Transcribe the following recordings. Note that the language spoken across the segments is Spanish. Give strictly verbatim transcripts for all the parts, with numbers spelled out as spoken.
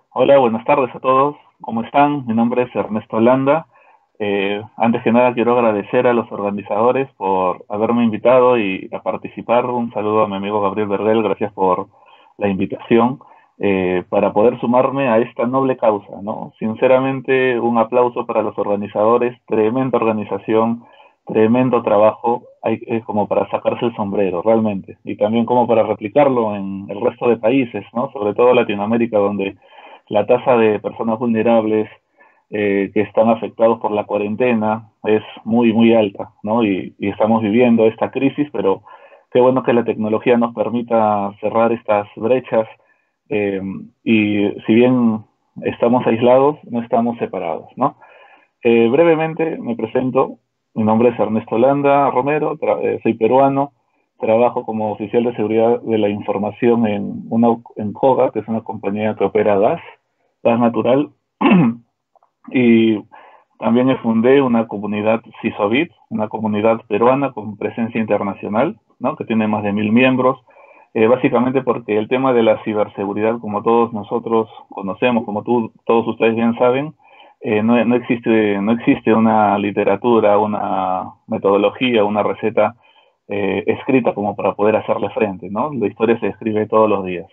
Hola, buenas tardes a todos. ¿Cómo están? Mi nombre es Ernesto Landa. Eh, antes que nada quiero agradecer a los organizadores por haberme invitado y a participar. Un saludo a mi amigo Gabriel Verdel, gracias por la invitación eh, para poder sumarme a esta noble causa, ¿no? Sinceramente, un aplauso para los organizadores, tremenda organización, tremendo trabajo, hay, eh, como para sacarse el sombrero, realmente, y también como para replicarlo en el resto de países, ¿no? Sobre todo Latinoamérica, donde la tasa de personas vulnerables eh, que están afectados por la cuarentena es muy, muy alta, ¿no? Y, y estamos viviendo esta crisis, pero qué bueno que la tecnología nos permita cerrar estas brechas eh, y si bien estamos aislados, no estamos separados, ¿no? Eh, brevemente me presento, mi nombre es Ernesto Landa Romero, eh, soy peruano, trabajo como oficial de seguridad de la información en, una, en COGA, que es una compañía que opera gas, gas natural, y también fundé una comunidad CISOBIT, una comunidad peruana con presencia internacional, ¿no? Que tiene más de mil miembros, eh, básicamente porque el tema de la ciberseguridad, como todos nosotros conocemos, como tú, todos ustedes bien saben, eh, no, no, existe, no existe una literatura, una metodología, una receta eh, escrita como para poder hacerle frente, ¿no? La historia se escribe todos los días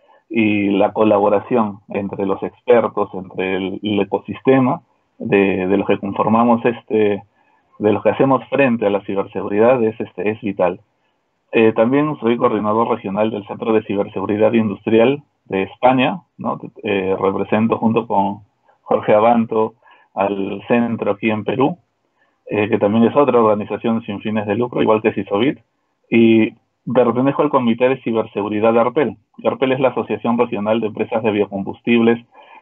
y la colaboración entre los expertos, entre el, el ecosistema de, de los que conformamos este, de los que hacemos frente a la ciberseguridad es, este, es vital. Eh, también soy coordinador regional del Centro de Ciberseguridad Industrial de España, ¿no? Eh, represento junto con Jorge Abanto al centro aquí en Perú, eh, que también es otra organización sin fines de lucro, igual que CISOBIT, y pertenezco al Comité de Ciberseguridad de ARPEL. ARPEL es la Asociación Regional de Empresas de Biocombustibles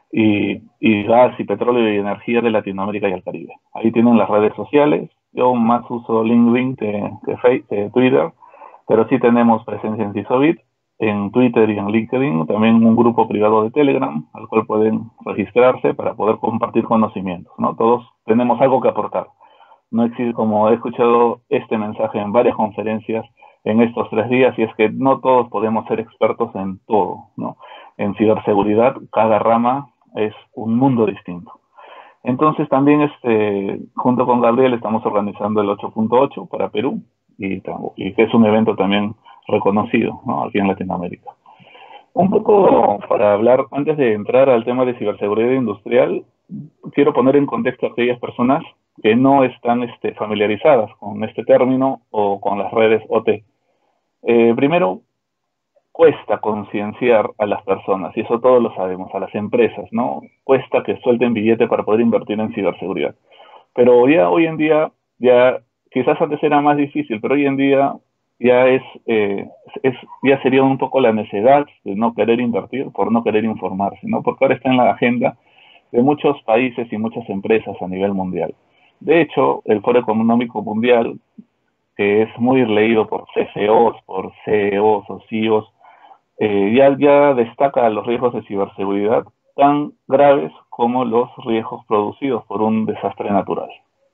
y, y Gas y Petróleo y Energía de Latinoamérica y el Caribe. Ahí tienen las redes sociales. Yo más uso LinkedIn que, que, Facebook, que Twitter, pero sí tenemos presencia en CISOBIT, en Twitter y en LinkedIn, también un grupo privado de Telegram al cual pueden registrarse para poder compartir conocimientos, ¿no? Todos tenemos algo que aportar. No existe, como he escuchado este mensaje en varias conferencias en estos tres días, y es que no todos podemos ser expertos en todo, ¿no? En ciberseguridad, cada rama es un mundo distinto. Entonces también, este, junto con Gabriel, estamos organizando el ocho punto ocho para Perú, y, y que es un evento también reconocido, ¿no? Aquí en Latinoamérica. Un poco para hablar, antes de entrar al tema de ciberseguridad industrial, quiero poner en contexto a aquellas personas que no están este, familiarizadas con este término o con las redes O T. Eh, primero, cuesta concienciar a las personas, y eso todos lo sabemos, a las empresas, ¿no? Cuesta que suelten billete para poder invertir en ciberseguridad. Pero ya hoy en día, ya quizás antes era más difícil, pero hoy en día ya es, eh, es ya sería un poco la necesidad de no querer invertir por no querer informarse, ¿no? Porque ahora está en la agenda de muchos países y muchas empresas a nivel mundial. De hecho, el Foro Económico Mundial, que es muy leído por C F Os, por C E Os o C E Os, eh, ya, ya destaca los riesgos de ciberseguridad tan graves como los riesgos producidos por un desastre natural.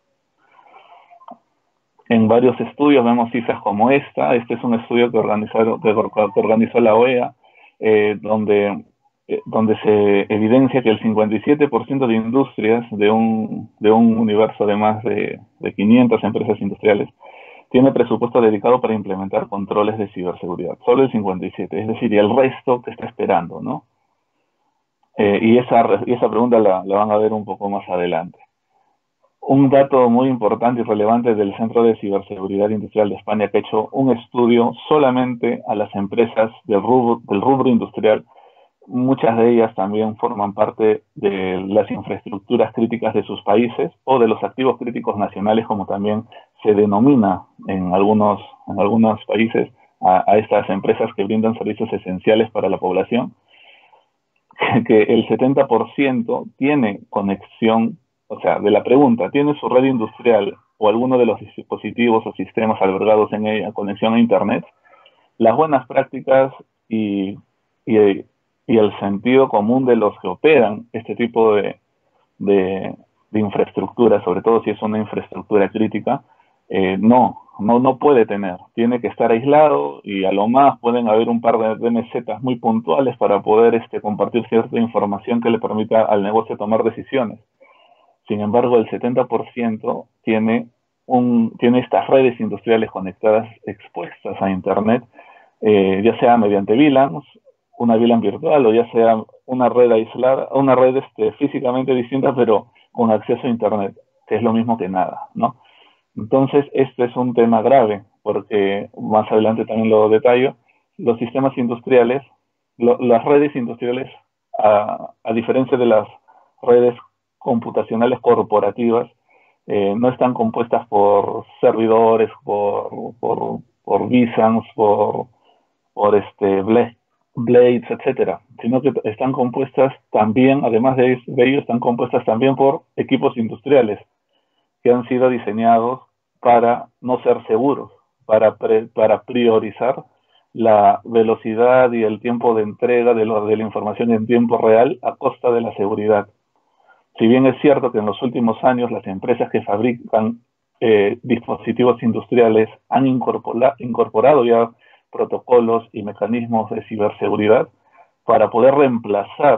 En varios estudios vemos cifras como esta. Este es un estudio que, organizaron, que organizó la O E A, eh, donde, eh, donde se evidencia que el cincuenta y siete por ciento de industrias de un, de un universo de más de, de quinientas empresas industriales tiene presupuesto dedicado para implementar controles de ciberseguridad. Solo el cincuenta y siete, es decir, y el resto que está esperando, ¿no? Eh, y, esa, y esa pregunta la, la van a ver un poco más adelante. Un dato muy importante y relevante del Centro de Ciberseguridad Industrial de España, que ha hecho un estudio solamente a las empresas del rubro, del rubro industrial. Muchas de ellas también forman parte de las infraestructuras críticas de sus países o de los activos críticos nacionales, como también se denomina en algunos, en algunos países a, a estas empresas que brindan servicios esenciales para la población, que el setenta por ciento tiene conexión, o sea, de la pregunta, ¿tiene su red industrial o alguno de los dispositivos o sistemas albergados en ella conexión a Internet? Las buenas prácticas y, y, y el sentido común de los que operan este tipo de, de, de infraestructura, sobre todo si es una infraestructura crítica, eh, no, no, no puede tener, tiene que estar aislado y a lo más pueden haber un par de, de mesetas muy puntuales para poder este, compartir cierta información que le permita al negocio tomar decisiones. Sin embargo, el setenta por ciento tiene, un, tiene estas redes industriales conectadas, expuestas a Internet, eh, ya sea mediante V LANs, una V LAN virtual, o ya sea una red aislada, una red este, físicamente distinta, pero con acceso a Internet, que es lo mismo que nada, ¿no? Entonces, este es un tema grave, porque más adelante también lo detallo, los sistemas industriales, lo, las redes industriales, a, a diferencia de las redes computacionales corporativas, eh, no están compuestas por servidores, por, por, por vSANs, por, por este, Blades, etcétera, sino que están compuestas también, además de, de ello, están compuestas también por equipos industriales que han sido diseñados para no ser seguros, para, pre, para priorizar la velocidad y el tiempo de entrega de, lo, de la información en tiempo real a costa de la seguridad. Si bien es cierto que en los últimos años las empresas que fabrican eh, dispositivos industriales han incorpora, incorporado ya protocolos y mecanismos de ciberseguridad para poder reemplazar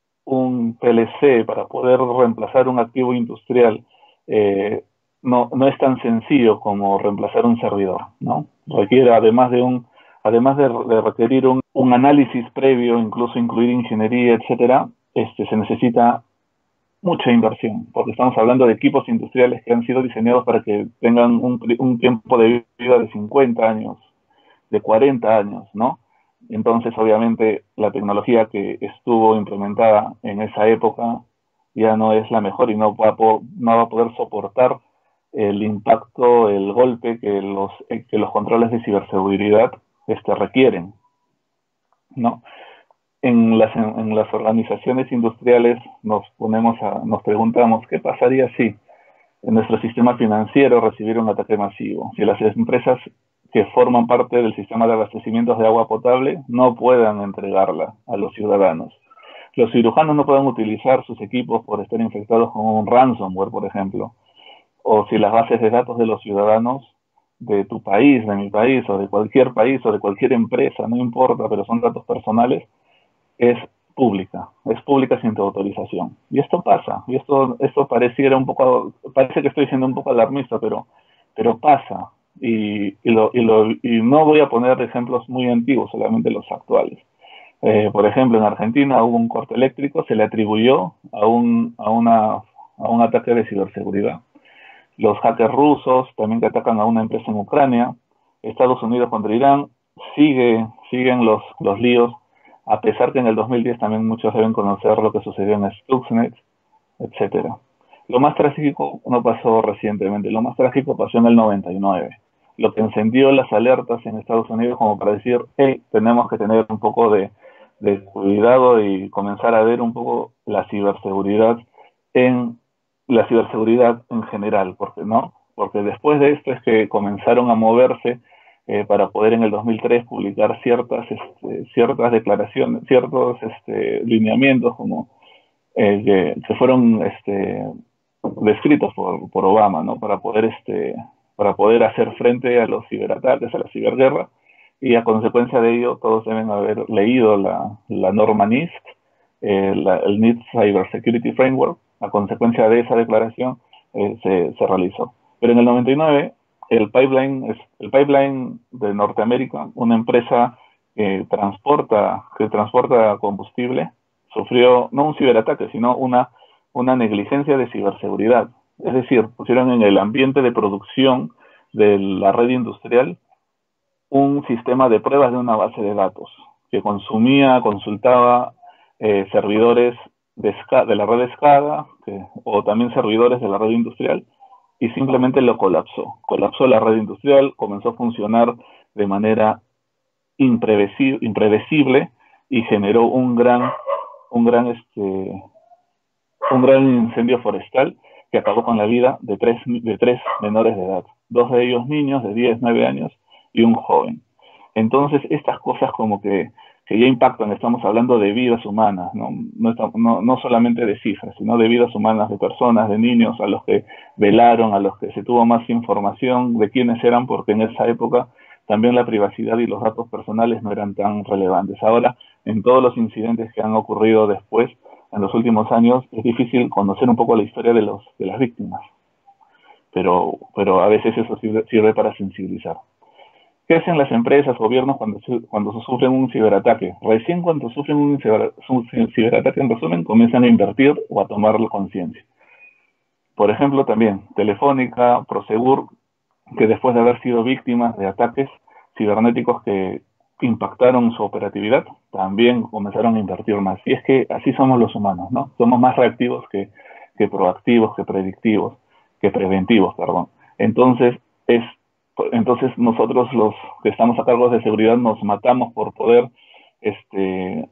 un P L C, para poder reemplazar un activo industrial, eh, no, no es tan sencillo como reemplazar un servidor, ¿no? Requiere, además de un, además de, de requerir un, un análisis previo, incluso incluir ingeniería, etcétera, este, se necesita mucha inversión, porque estamos hablando de equipos industriales que han sido diseñados para que tengan un, un tiempo de vida de cincuenta años, de cuarenta años, ¿no? Entonces, obviamente, la tecnología que estuvo implementada en esa época ya no es la mejor y no va a, no va a poder soportar el impacto, el golpe que los, que los controles de ciberseguridad este, requieren, ¿no? En las, en las organizaciones industriales nos ponemos a, nos preguntamos qué pasaría si en nuestro sistema financiero recibiera un ataque masivo, si las empresas que forman parte del sistema de abastecimientos de agua potable no puedan entregarla a los ciudadanos. Los cirujanos no puedan utilizar sus equipos por estar infectados con un ransomware, por ejemplo, o si las bases de datos de los ciudadanos de tu país, de mi país, o de cualquier país, o de cualquier empresa, no importa, pero son datos personales, es pública, es pública sin tu autorización. Y esto pasa, y esto, esto pareciera un poco, parece que estoy siendo un poco alarmista, pero, pero pasa. Y, y, lo, y, lo, y no voy a poner ejemplos muy antiguos, solamente los actuales. Eh, por ejemplo, en Argentina hubo un corte eléctrico, se le atribuyó a un, a una, a un ataque de ciberseguridad. Los hackers rusos también que atacan a una empresa en Ucrania, Estados Unidos contra Irán, sigue, siguen los, los líos, a pesar que en el dos mil diez también muchos deben conocer lo que sucedió en Stuxnet, etcétera. Lo más trágico no pasó recientemente, lo más trágico pasó en el noventa y nueve, lo que encendió las alertas en Estados Unidos como para decir, hey, tenemos que tener un poco de, de cuidado y comenzar a ver un poco la ciberseguridad en la ciberseguridad en general, porque no, porque después de esto es que comenzaron a moverse eh, para poder en el dos mil tres publicar ciertas este, ciertas declaraciones, ciertos este, lineamientos como eh, que, que fueron este, descritos por, por Obama, ¿no? Para poder este para poder hacer frente a los ciberataques, a la ciberguerra, y a consecuencia de ello todos deben haber leído la, la norma NIST, eh, la, el NIST Cyber Security Framework. A consecuencia de esa declaración eh, se, se realizó. Pero en el noventa y nueve, el pipeline, el pipeline de Norteamérica, una empresa que transporta, que transporta combustible, sufrió no un ciberataque, sino una, una negligencia de ciberseguridad. Es decir, pusieron en el ambiente de producción de la red industrial un sistema de pruebas de una base de datos que consumía, consultaba eh, servidores de, de la red SCADA que, o también servidores de la red industrial y simplemente lo colapsó. Colapsó la red industrial, comenzó a funcionar de manera impredecible, impredecible y generó un gran, un gran, este, un gran incendio forestal que acabó con la vida de tres, de tres menores de edad. Dos de ellos niños de diez, nueve años y un joven. Entonces, estas cosas como que que ya impactan, estamos hablando de vidas humanas, ¿no? No, está, no, no solamente de cifras, sino de vidas humanas, de personas, de niños a los que velaron, a los que se tuvo más información de quiénes eran, porque en esa época también la privacidad y los datos personales no eran tan relevantes. Ahora, en todos los incidentes que han ocurrido después, en los últimos años, es difícil conocer un poco la historia de, los, de las víctimas, pero, pero a veces eso sirve, sirve para sensibilizar. ¿Qué hacen las empresas, gobiernos cuando, cuando sufren un ciberataque? Recién cuando sufren un, ciber, un ciberataque, en resumen, comienzan a invertir o a tomar conciencia. Por ejemplo, también Telefónica, Prosegur, que después de haber sido víctimas de ataques cibernéticos que impactaron su operatividad, también comenzaron a invertir más. Y es que así somos los humanos, ¿no? Somos más reactivos que, que proactivos, que predictivos, que preventivos, perdón. Entonces, es Entonces nosotros los que estamos a cargo de seguridad nos matamos por poder este,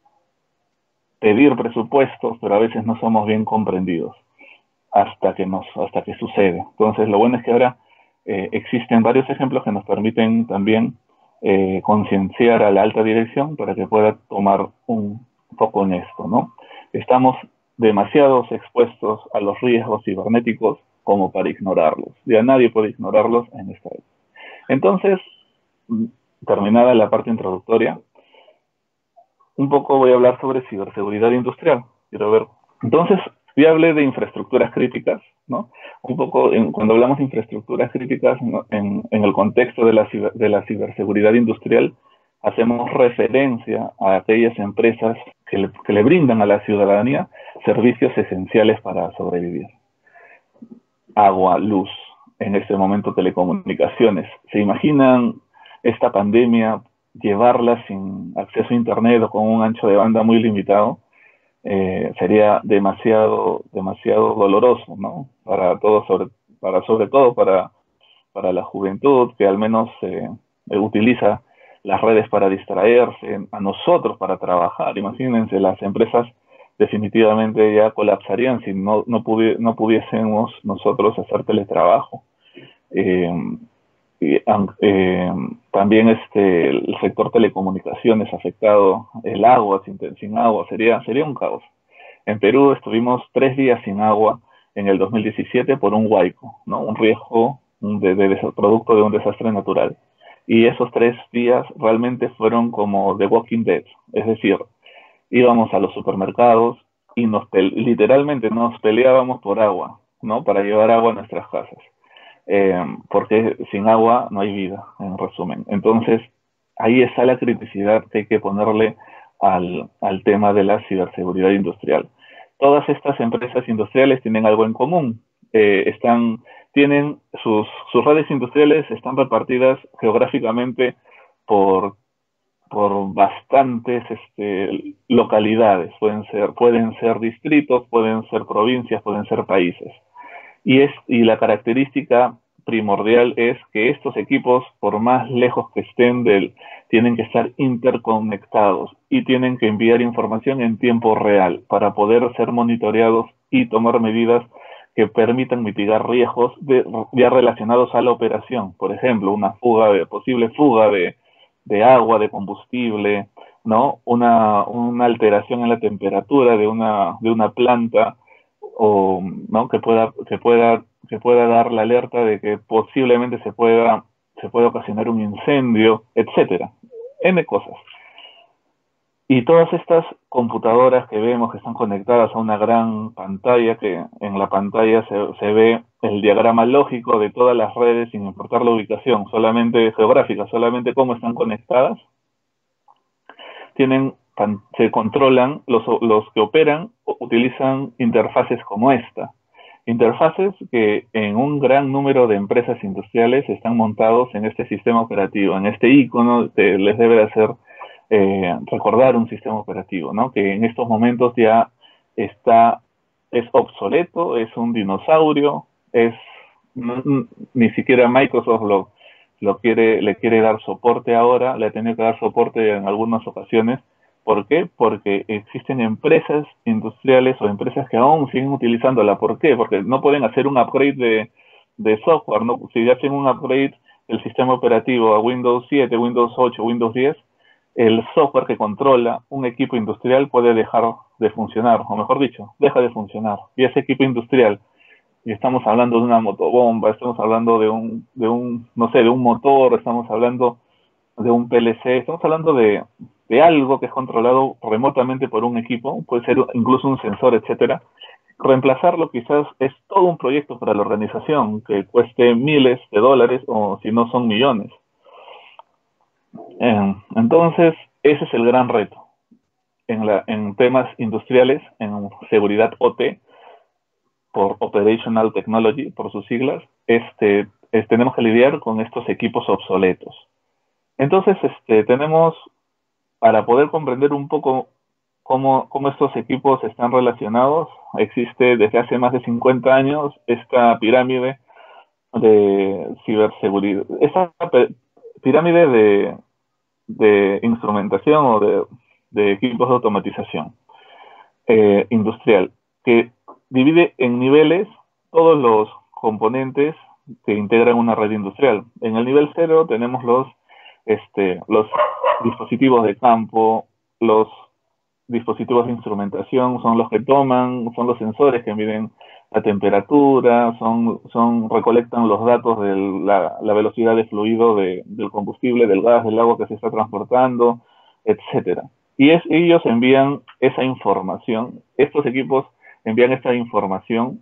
pedir presupuestos, pero a veces no somos bien comprendidos hasta que, nos, hasta que sucede. Entonces lo bueno es que ahora eh, existen varios ejemplos que nos permiten también eh, concienciar a la alta dirección para que pueda tomar un foco en esto, ¿no? Estamos demasiados expuestos a los riesgos cibernéticos como para ignorarlos. Ya nadie puede ignorarlos en esta época. Entonces, terminada la parte introductoria, un poco voy a hablar sobre ciberseguridad industrial. Quiero ver. Entonces, ya hablé de infraestructuras críticas, ¿no? Un poco, en, cuando hablamos de infraestructuras críticas, ¿no? en, en el contexto de la, de la ciberseguridad industrial, hacemos referencia a aquellas empresas que le, que le brindan a la ciudadanía servicios esenciales para sobrevivir. Agua, luz, en este momento telecomunicaciones. ¿Se imaginan esta pandemia llevarla sin acceso a internet o con un ancho de banda muy limitado? Eh, sería demasiado, demasiado doloroso, ¿no? Para todos, sobre, para sobre todo para, para la juventud que al menos eh, utiliza las redes para distraerse, a nosotros para trabajar. Imagínense, las empresas definitivamente ya colapsarían si no, no, pudi no pudiésemos nosotros hacer teletrabajo. Eh, y, eh, también este, el sector telecomunicaciones afectado, el agua, sin, sin agua, sería, sería un caos. En Perú estuvimos tres días sin agua en el dos mil diecisiete por un huaico, ¿no? Un riesgo de, de, de producto de un desastre natural. Y esos tres días realmente fueron como The Walking Dead, es decir, íbamos a los supermercados y nos literalmente nos peleábamos por agua, ¿no? Para llevar agua a nuestras casas. Eh, porque sin agua no hay vida, en resumen. Entonces, ahí está la criticidad que hay que ponerle al, al tema de la ciberseguridad industrial. Todas estas empresas industriales tienen algo en común. Eh, están, tienen sus, sus redes industriales están repartidas geográficamente por por bastantes este, localidades, pueden ser, pueden ser distritos, pueden ser provincias, pueden ser países. Y, es, y la característica primordial es que estos equipos, por más lejos que estén del, tienen que estar interconectados y tienen que enviar información en tiempo real para poder ser monitoreados y tomar medidas que permitan mitigar riesgos de, ya relacionados a la operación. Por ejemplo, una fuga de, posible fuga de de agua, de combustible, ¿no? Una, una alteración en la temperatura de una, de una planta, o, ¿no? Que pueda, que pueda, que pueda dar la alerta de que posiblemente se pueda, se pueda ocasionar un incendio, etcétera. N cosas. Y todas estas computadoras que vemos que están conectadas a una gran pantalla, que en la pantalla se, se ve el diagrama lógico de todas las redes sin importar la ubicación, solamente geográfica, solamente cómo están conectadas, tienen, se controlan, los, los que operan utilizan interfaces como esta. Interfaces que en un gran número de empresas industriales están montados en este sistema operativo, en este icono que les debe de hacer Eh, recordar un sistema operativo, ¿no? Que en estos momentos ya está, es obsoleto, es un dinosaurio, es ni siquiera Microsoft lo, lo quiere, le quiere dar soporte ahora, le ha tenido que dar soporte en algunas ocasiones. ¿Por qué? Porque existen empresas industriales o empresas que aún siguen utilizándola. ¿Por qué? Porque no pueden hacer un upgrade de, de software, ¿no? Si hacen un upgrade del sistema operativo a Windows siete, Windows ocho, Windows diez, el software que controla un equipo industrial puede dejar de funcionar, o mejor dicho, deja de funcionar. Y ese equipo industrial, y estamos hablando de una motobomba, estamos hablando de un, de un, no sé, de un motor, estamos hablando de un P L C, estamos hablando de, de algo que es controlado remotamente por un equipo, puede ser incluso un sensor, etcétera. Reemplazarlo quizás es todo un proyecto para la organización que cueste miles de dólares o si no son millones. Eh, entonces, ese es el gran reto en, la, en temas industriales, en seguridad O T, por Operational Technology, por sus siglas, este, es, tenemos que lidiar con estos equipos obsoletos. Entonces, este, tenemos, para poder comprender un poco cómo, cómo estos equipos están relacionados, existe desde hace más de cincuenta años esta pirámide de ciberseguridad, esta pirámide de, de instrumentación o de, de equipos de automatización eh, industrial, que divide en niveles todos los componentes que integran una red industrial. En el nivel cero tenemos los, este, los dispositivos de campo, los dispositivos de instrumentación, son los que toman, son los sensores que miden la temperatura, son, son recolectan los datos de la, la velocidad de fluido de, del combustible, del gas, del agua que se está transportando, etcétera. Y es, ellos envían esa información, estos equipos envían esta información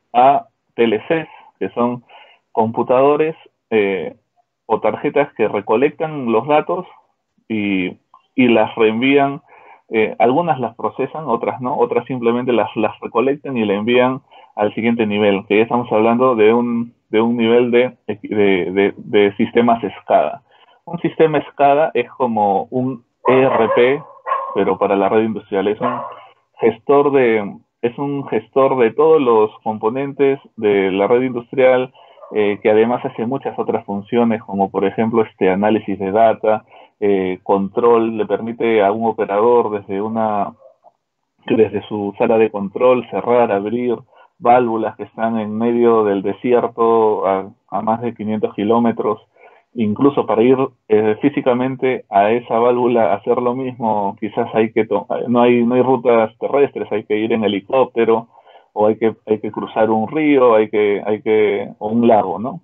a P L Cs, que son computadores eh, o tarjetas que recolectan los datos y, y las reenvían. Eh, algunas las procesan, otras no, otras simplemente las, las recolectan y la envían al siguiente nivel, que ya estamos hablando de un, de un nivel de, de, de, de sistemas SCADA. Un sistema SCADA es como un E R P, pero para la red industrial. Es un gestor de, es un gestor de todos los componentes de la red industrial, eh, que además hace muchas otras funciones, como por ejemplo este análisis de data, eh, control, le permite a un operador desde una desde su sala de control cerrar, abrir válvulas que están en medio del desierto a, a más de quinientos kilómetros, incluso para ir eh, físicamente a esa válvula a hacer lo mismo, quizás hay que no hay no hay rutas terrestres, hay que ir en helicóptero o hay que hay que cruzar un río, hay que hay que o un lago, ¿no?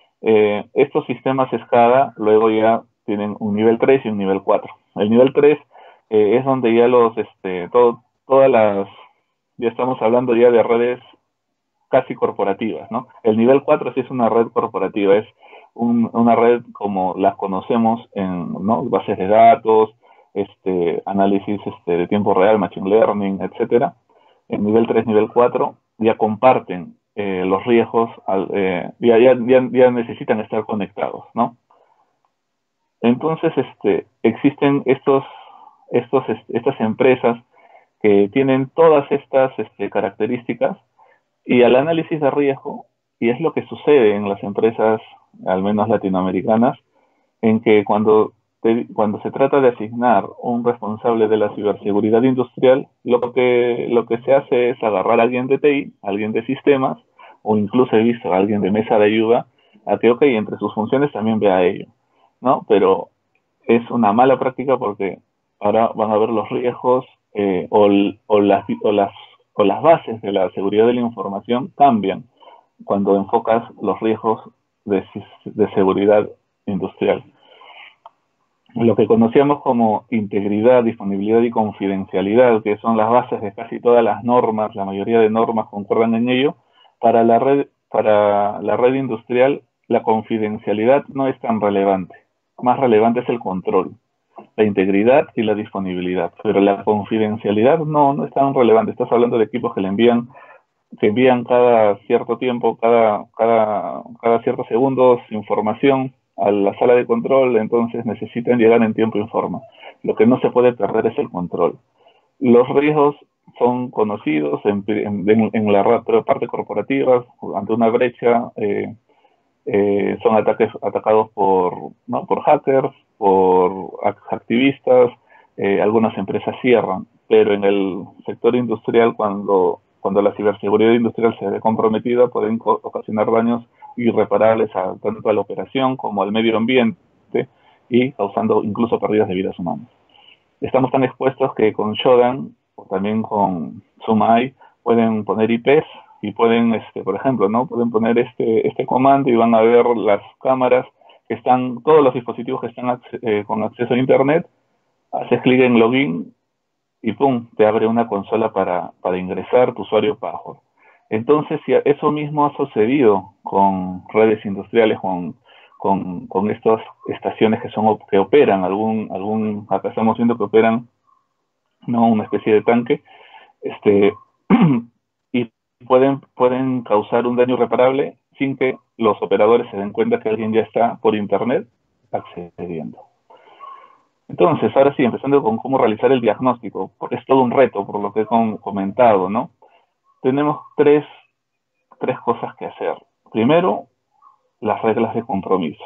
Eh, estos sistemas SCADA luego ya tienen un nivel tres y un nivel cuatro. El nivel tres eh, es donde ya los, este, todo, todas las, ya estamos hablando ya de redes casi corporativas, ¿no? El nivel cuatro sí es una red corporativa, es un, una red como las conocemos en, ¿no?, bases de datos, este, análisis este, de tiempo real, machine learning, etcétera. En nivel tres, nivel cuatro ya comparten eh, los riesgos, al, eh, ya, ya, ya, ya necesitan estar conectados, ¿no? Entonces, este, existen estos, estos, este, estas empresas que tienen todas estas este, características y al análisis de riesgo, y es lo que sucede en las empresas, al menos latinoamericanas, en que cuando, te, cuando se trata de asignar un responsable de la ciberseguridad industrial, lo que, lo que se hace es agarrar a alguien de T I, a alguien de sistemas, o incluso he visto a alguien de mesa de ayuda, a que, ok, entre sus funciones también vea ello, ¿no? Pero es una mala práctica porque ahora van a ver los riesgos eh, o, o, las, o, las, o las bases de la seguridad de la información cambian cuando enfocas los riesgos de, de seguridad industrial. Lo que conocíamos como integridad, disponibilidad y confidencialidad, que son las bases de casi todas las normas, la mayoría de normas concuerdan en ello, para la red, para la red industrial la confidencialidad no es tan relevante. Más relevante es el control, la integridad y la disponibilidad, pero la confidencialidad no, no es tan relevante. Estás hablando de equipos que le envían, que envían cada cierto tiempo, cada, cada, cada ciertos segundos información a la sala de control, entonces necesitan llegar en tiempo y forma. Lo que no se puede perder es el control. Los riesgos son conocidos en, en, en la parte corporativa, ante una brecha, eh, eh, son ataques atacados por, ¿no?, por hackers, por activistas, eh, algunas empresas cierran, pero en el sector industrial, cuando, cuando la ciberseguridad industrial se ve comprometida, pueden ocasionar daños irreparables a, tanto a la operación como al medio ambiente y causando incluso pérdidas de vidas humanas. estamos tan expuestos que con Shodan o también con Sumai pueden poner I Ps y pueden, este, por ejemplo, ¿no? Pueden poner este, este comando y van a ver las cámaras que están, todos los dispositivos que están eh, con acceso a Internet, haces clic en login y pum, te abre una consola para, para ingresar tu usuario password. Entonces, si eso mismo ha sucedido con redes industriales, con, con, con estas estaciones que son que operan, algún, algún, acá estamos viendo que operan, no, una especie de tanque, este, y pueden, pueden causar un daño irreparable sin que los operadores se den cuenta que alguien ya está por internet accediendo. Entonces, ahora sí, empezando con cómo realizar el diagnóstico, porque es todo un reto, por lo que he comentado, ¿no? Tenemos tres, tres cosas que hacer. Primero, las reglas de compromiso.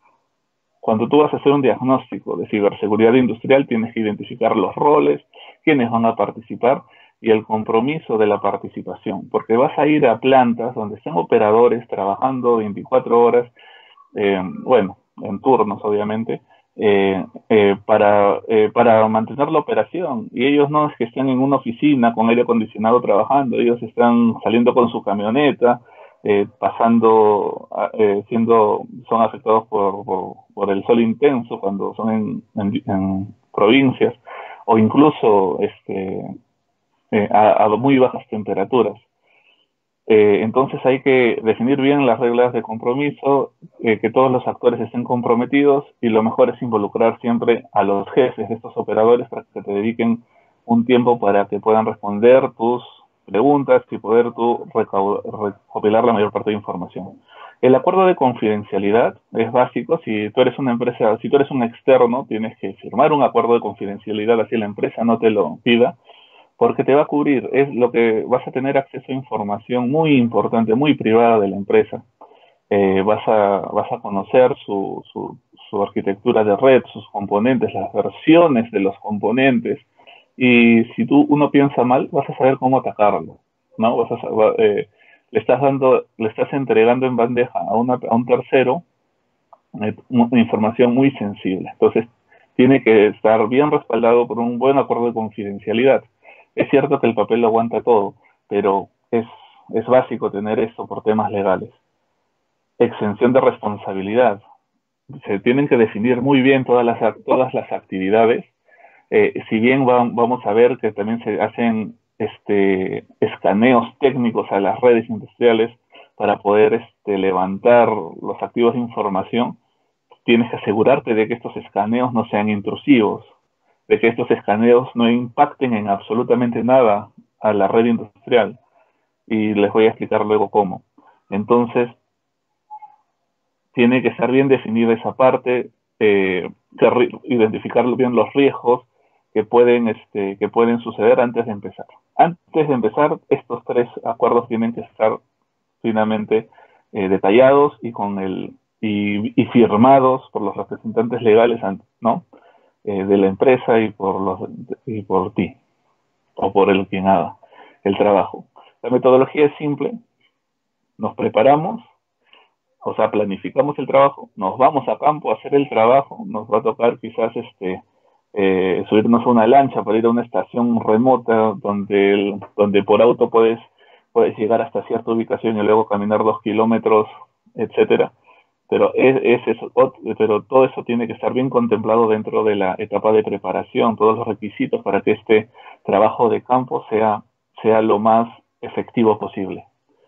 Cuando tú vas a hacer un diagnóstico de ciberseguridad industrial, tienes que identificar los roles, quiénes van a participar y el compromiso de la participación, porque vas a ir a plantas donde están operadores trabajando veinticuatro horas, eh, bueno, en turnos obviamente, eh, eh, para, eh, para mantener la operación. Y ellos no es que estén en una oficina con aire acondicionado trabajando, ellos están saliendo con su camioneta, eh, pasando, eh, siendo, son afectados por, por, por el sol intenso cuando son en, en, en provincias, o incluso este, eh, a, a muy bajas temperaturas. Eh, entonces hay que definir bien las reglas de compromiso, eh, que todos los actores estén comprometidos y lo mejor es involucrar siempre a los jefes de estos operadores para que te dediquen un tiempo para que puedan responder tus preguntas y poder tú recopilar la mayor parte de información. El acuerdo de confidencialidad es básico. Si tú eres una empresa, si tú eres un externo, tienes que firmar un acuerdo de confidencialidad así la empresa no te lo pida, porque te va a cubrir, es lo que vas a tener acceso a información muy importante, muy privada de la empresa. Eh, vas, a, vas a conocer su, su, su arquitectura de red, sus componentes, las versiones de los componentes, y si tú uno piensa mal, vas a saber cómo atacarlo, ¿no? Vas a, eh, le estás dando, le estás entregando en bandeja a, una, a un tercero eh, una información muy sensible. Entonces, tiene que estar bien respaldado por un buen acuerdo de confidencialidad. Es cierto que el papel lo aguanta todo, pero es, es básico tener esto por temas legales. Exención de responsabilidad. Se tienen que definir muy bien todas las, todas las actividades. Eh, si bien va, vamos a ver que también se hacen este, escaneos técnicos a las redes industriales para poder este, levantar los activos de información, tienes que asegurarte de que estos escaneos no sean intrusivos, de que estos escaneos no impacten en absolutamente nada a la red industrial. Y les voy a explicar luego cómo. Entonces, tiene que estar bien definida esa parte, eh, identificar bien los riesgos que pueden, este, que pueden suceder antes de empezar. Antes de empezar, estos tres acuerdos tienen que estar finamente eh, detallados y, con el, y, y firmados por los representantes legales, ¿no? Eh, de la empresa y por, los, y por ti, o por el quien haga el trabajo. La metodología es simple, nos preparamos, o sea, planificamos el trabajo, nos vamos a campo a hacer el trabajo, nos va a tocar quizás este, eh, subirnos a una lancha para ir a una estación remota donde, el, donde por auto puedes, puedes llegar hasta cierta ubicación y luego caminar dos kilómetros, etcétera. Pero, es, es eso, pero todo eso tiene que estar bien contemplado dentro de la etapa de preparación, todos los requisitos para que este trabajo de campo sea, sea lo más efectivo posible.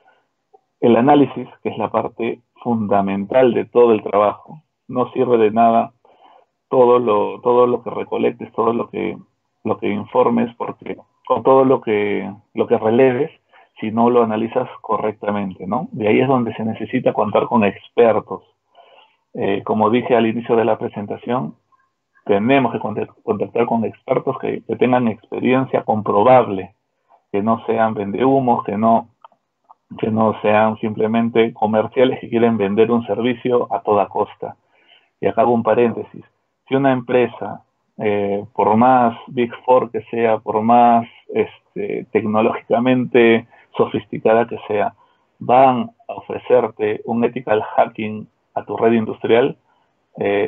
El análisis, que es la parte fundamental de todo el trabajo, no sirve de nada todo lo, todo lo que recolectes, todo lo que, lo que informes, porque, o todo lo que, lo que releves, si no lo analizas correctamente, ¿no? De ahí es donde se necesita contar con expertos. Eh, como dije al inicio de la presentación, tenemos que contactar con expertos que, que tengan experiencia comprobable, que no sean vendehumos, que no, que no sean simplemente comerciales que quieren vender un servicio a toda costa. Y acá hago un paréntesis. Si una empresa, eh, por más Big Four que sea, por más este, tecnológicamente sofisticada que sea, van a ofrecerte un ethical hacking a tu red industrial, eh,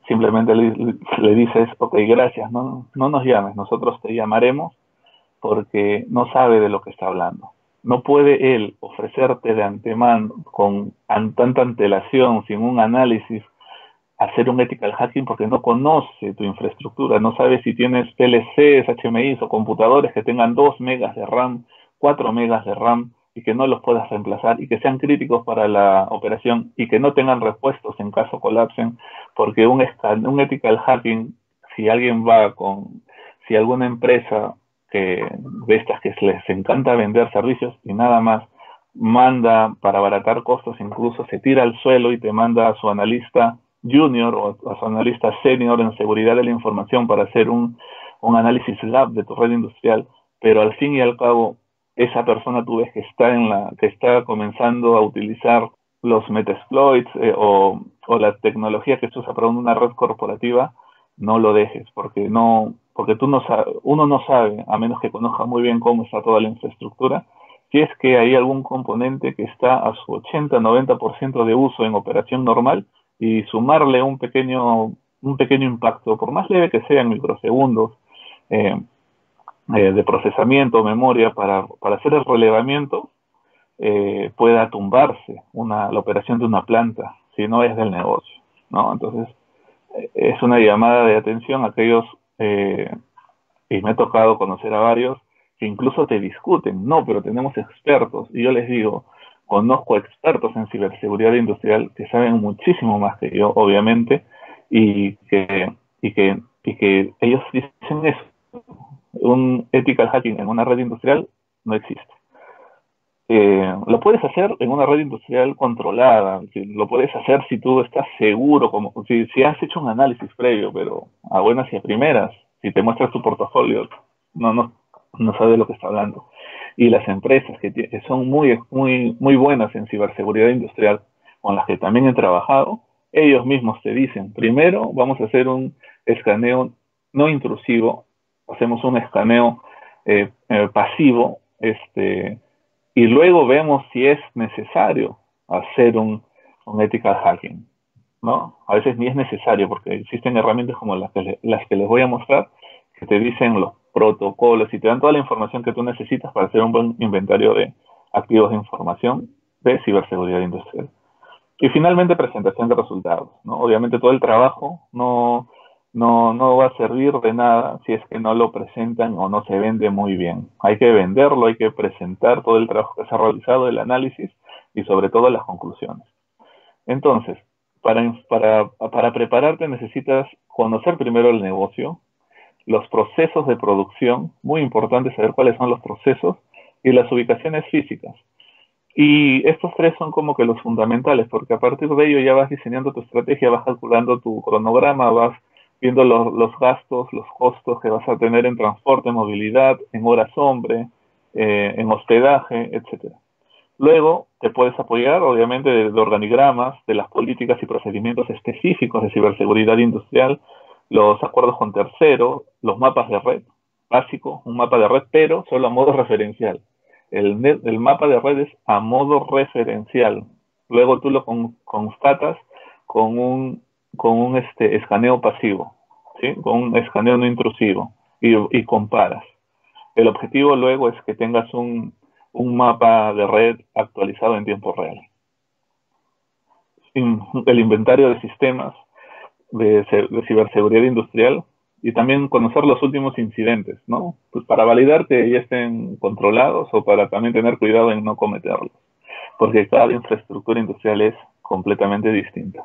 simplemente le, le dices, ok, gracias, no, no nos llames, nosotros te llamaremos porque no sabe de lo que está hablando. No puede él ofrecerte de antemano, con an, tanta antelación, sin un análisis, hacer un ethical hacking porque no conoce tu infraestructura, no sabe si tienes P L Cs, H M Is o computadores que tengan dos megas de RAM, cuatro megas de RAM y que no los puedas reemplazar y que sean críticos para la operación y que no tengan repuestos en caso colapsen, porque un, un ethical hacking, si alguien va con, si alguna empresa que de estas que les encanta vender servicios y nada más, manda para abaratar costos, incluso se tira al suelo y te manda a su analista junior o a su analista senior en seguridad de la información para hacer un, un análisis lab de tu red industrial, pero al fin y al cabo esa persona tú ves que está en la que está comenzando a utilizar los metasploits eh, o, o la tecnología que se usa para una red corporativa, no lo dejes porque no porque tú no sabes, uno no sabe, a menos que conozca muy bien cómo está toda la infraestructura, si es que hay algún componente que está a su ochenta noventa por ciento de uso en operación normal y sumarle un pequeño un pequeño impacto, por más leve que sea en microsegundos, eh, eh, de procesamiento, memoria, para, para hacer el relevamiento, eh, pueda tumbarse una, la operación de una planta, si no es del negocio, ¿no? Entonces, eh, es una llamada de atención a aquellos, eh, y me ha tocado conocer a varios, que incluso te discuten, no, pero tenemos expertos, y yo les digo, conozco expertos en ciberseguridad industrial que saben muchísimo más que yo, obviamente, y que, y que, y que ellos dicen eso. Un ethical hacking en una red industrial no existe. Eh, lo puedes hacer en una red industrial controlada, lo puedes hacer si tú estás seguro, como si, si has hecho un análisis previo, pero a buenas y a primeras, si te muestras tu portafolio, no, no, no sabes de lo que está hablando. Y las empresas que, que son muy, muy, muy buenas en ciberseguridad industrial, con las que también he trabajado, ellos mismos te dicen, primero vamos a hacer un escaneo no intrusivo, hacemos un escaneo eh, eh, pasivo, este, y luego vemos si es necesario hacer un, un ethical hacking, ¿no? A veces ni es necesario porque existen herramientas como las que, le, las que les voy a mostrar que te dicen los protocolos y te dan toda la información que tú necesitas para hacer un buen inventario de activos de información de ciberseguridad industrial. Y finalmente, presentación de resultados, ¿no? Obviamente todo el trabajo no, no, no va a servir de nada si es que no lo presentan o no se vende muy bien. Hay que venderlo, hay que presentar todo el trabajo que se ha realizado, el análisis y sobre todo las conclusiones. Entonces, para, para, para prepararte necesitas conocer primero el negocio, los procesos de producción, muy importante saber cuáles son los procesos, y las ubicaciones físicas. Y estos tres son como que los fundamentales, porque a partir de ello ya vas diseñando tu estrategia, vas calculando tu cronograma, vas viendo los, los gastos, los costos que vas a tener en transporte, movilidad, en horas hombre, eh, en hospedaje, etcétera. Luego te puedes apoyar, obviamente, de, de organigramas, de las políticas y procedimientos específicos de ciberseguridad industrial, los acuerdos con terceros, los mapas de red, básico, un mapa de red, pero solo a modo referencial. El, net, el mapa de red es a modo referencial. Luego tú lo con, constatas con un, con un este, escaneo pasivo, ¿sí? Con un escaneo no intrusivo y, y comparas. El objetivo luego es que tengas un, un mapa de red actualizado en tiempo real. El inventario de sistemas de, de ciberseguridad industrial y también conocer los últimos incidentes, ¿no? Pues para validar que ya estén controlados o para también tener cuidado en no cometerlos, porque cada infraestructura industrial es completamente distinta.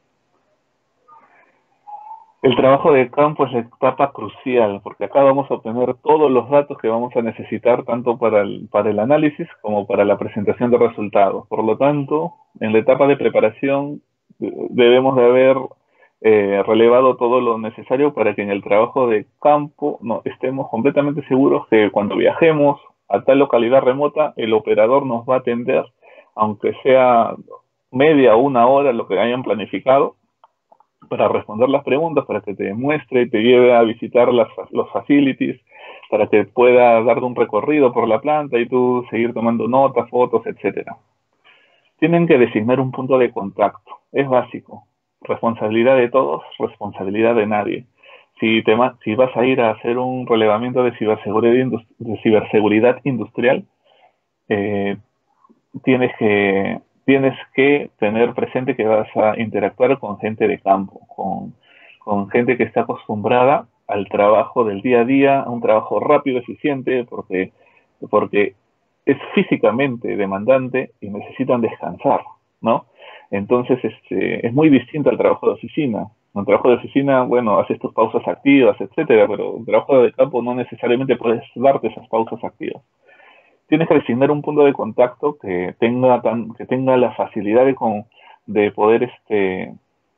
El trabajo de campo es la etapa crucial, porque acá vamos a obtener todos los datos que vamos a necesitar tanto para el, para el análisis como para la presentación de resultados. Por lo tanto, en la etapa de preparación debemos de haber eh, relevado todo lo necesario para que en el trabajo de campo no, estemos completamente seguros que cuando viajemos a tal localidad remota, el operador nos va a atender, aunque sea media o una hora lo que hayan planificado, para responder las preguntas, para que te muestre, te lleve a visitar las, los facilities, para que pueda darte un recorrido por la planta y tú seguir tomando notas, fotos, etcétera. Tienen que designar un punto de contacto, es básico. responsabilidad de todos, responsabilidad de nadie. Si, te, si vas a ir a hacer un relevamiento de ciberseguridad, de ciberseguridad industrial, eh, tienes que tienes que tener presente que vas a interactuar con gente de campo, con, con gente que está acostumbrada al trabajo del día a día, a un trabajo rápido, eficiente, porque, porque es físicamente demandante y necesitan descansar, ¿no? Entonces, este, es muy distinto al trabajo de oficina. En el trabajo de oficina, bueno, haces tus pausas activas, etcétera, pero en el trabajo de campo no necesariamente puedes darte esas pausas activas. Tienes que designar un punto de contacto que tenga tan, que tenga la facilidad de, con, de poder este,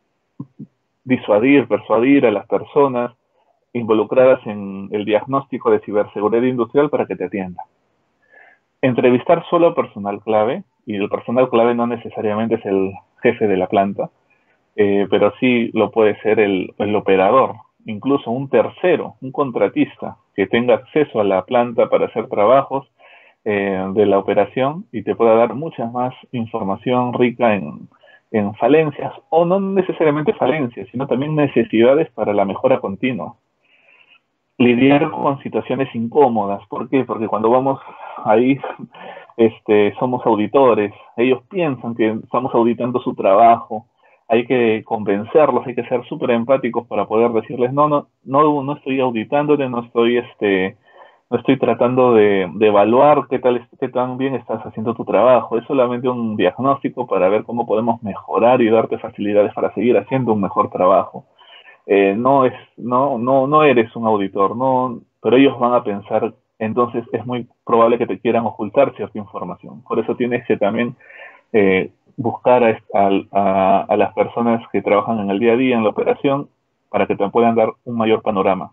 disuadir, persuadir a las personas involucradas en el diagnóstico de ciberseguridad industrial para que te atiendan. Entrevistar solo a personal clave, y el personal clave no necesariamente es el jefe de la planta, eh, pero sí lo puede ser el, el operador, incluso un tercero, un contratista que tenga acceso a la planta para hacer trabajos eh, de la operación y te pueda dar mucha más información rica en, en falencias, o no necesariamente falencias, sino también necesidades para la mejora continua. Lidiar con situaciones incómodas. ¿Por qué? Porque cuando vamos ahí, este, somos auditores. Ellos piensan que estamos auditando su trabajo. Hay que convencerlos, hay que ser súper empáticos para poder decirles, no, no, no, no estoy auditándote, no estoy, este, no estoy tratando de, de evaluar qué tal, qué tan bien estás haciendo tu trabajo. Es solamente un diagnóstico para ver cómo podemos mejorar y darte facilidades para seguir haciendo un mejor trabajo. Eh, no es no no no eres un auditor, no, pero ellos van a pensar, entonces es muy probable que te quieran ocultar cierta información. Por eso tienes que también eh, buscar a, a, a las personas que trabajan en el día a día en la operación para que te puedan dar un mayor panorama.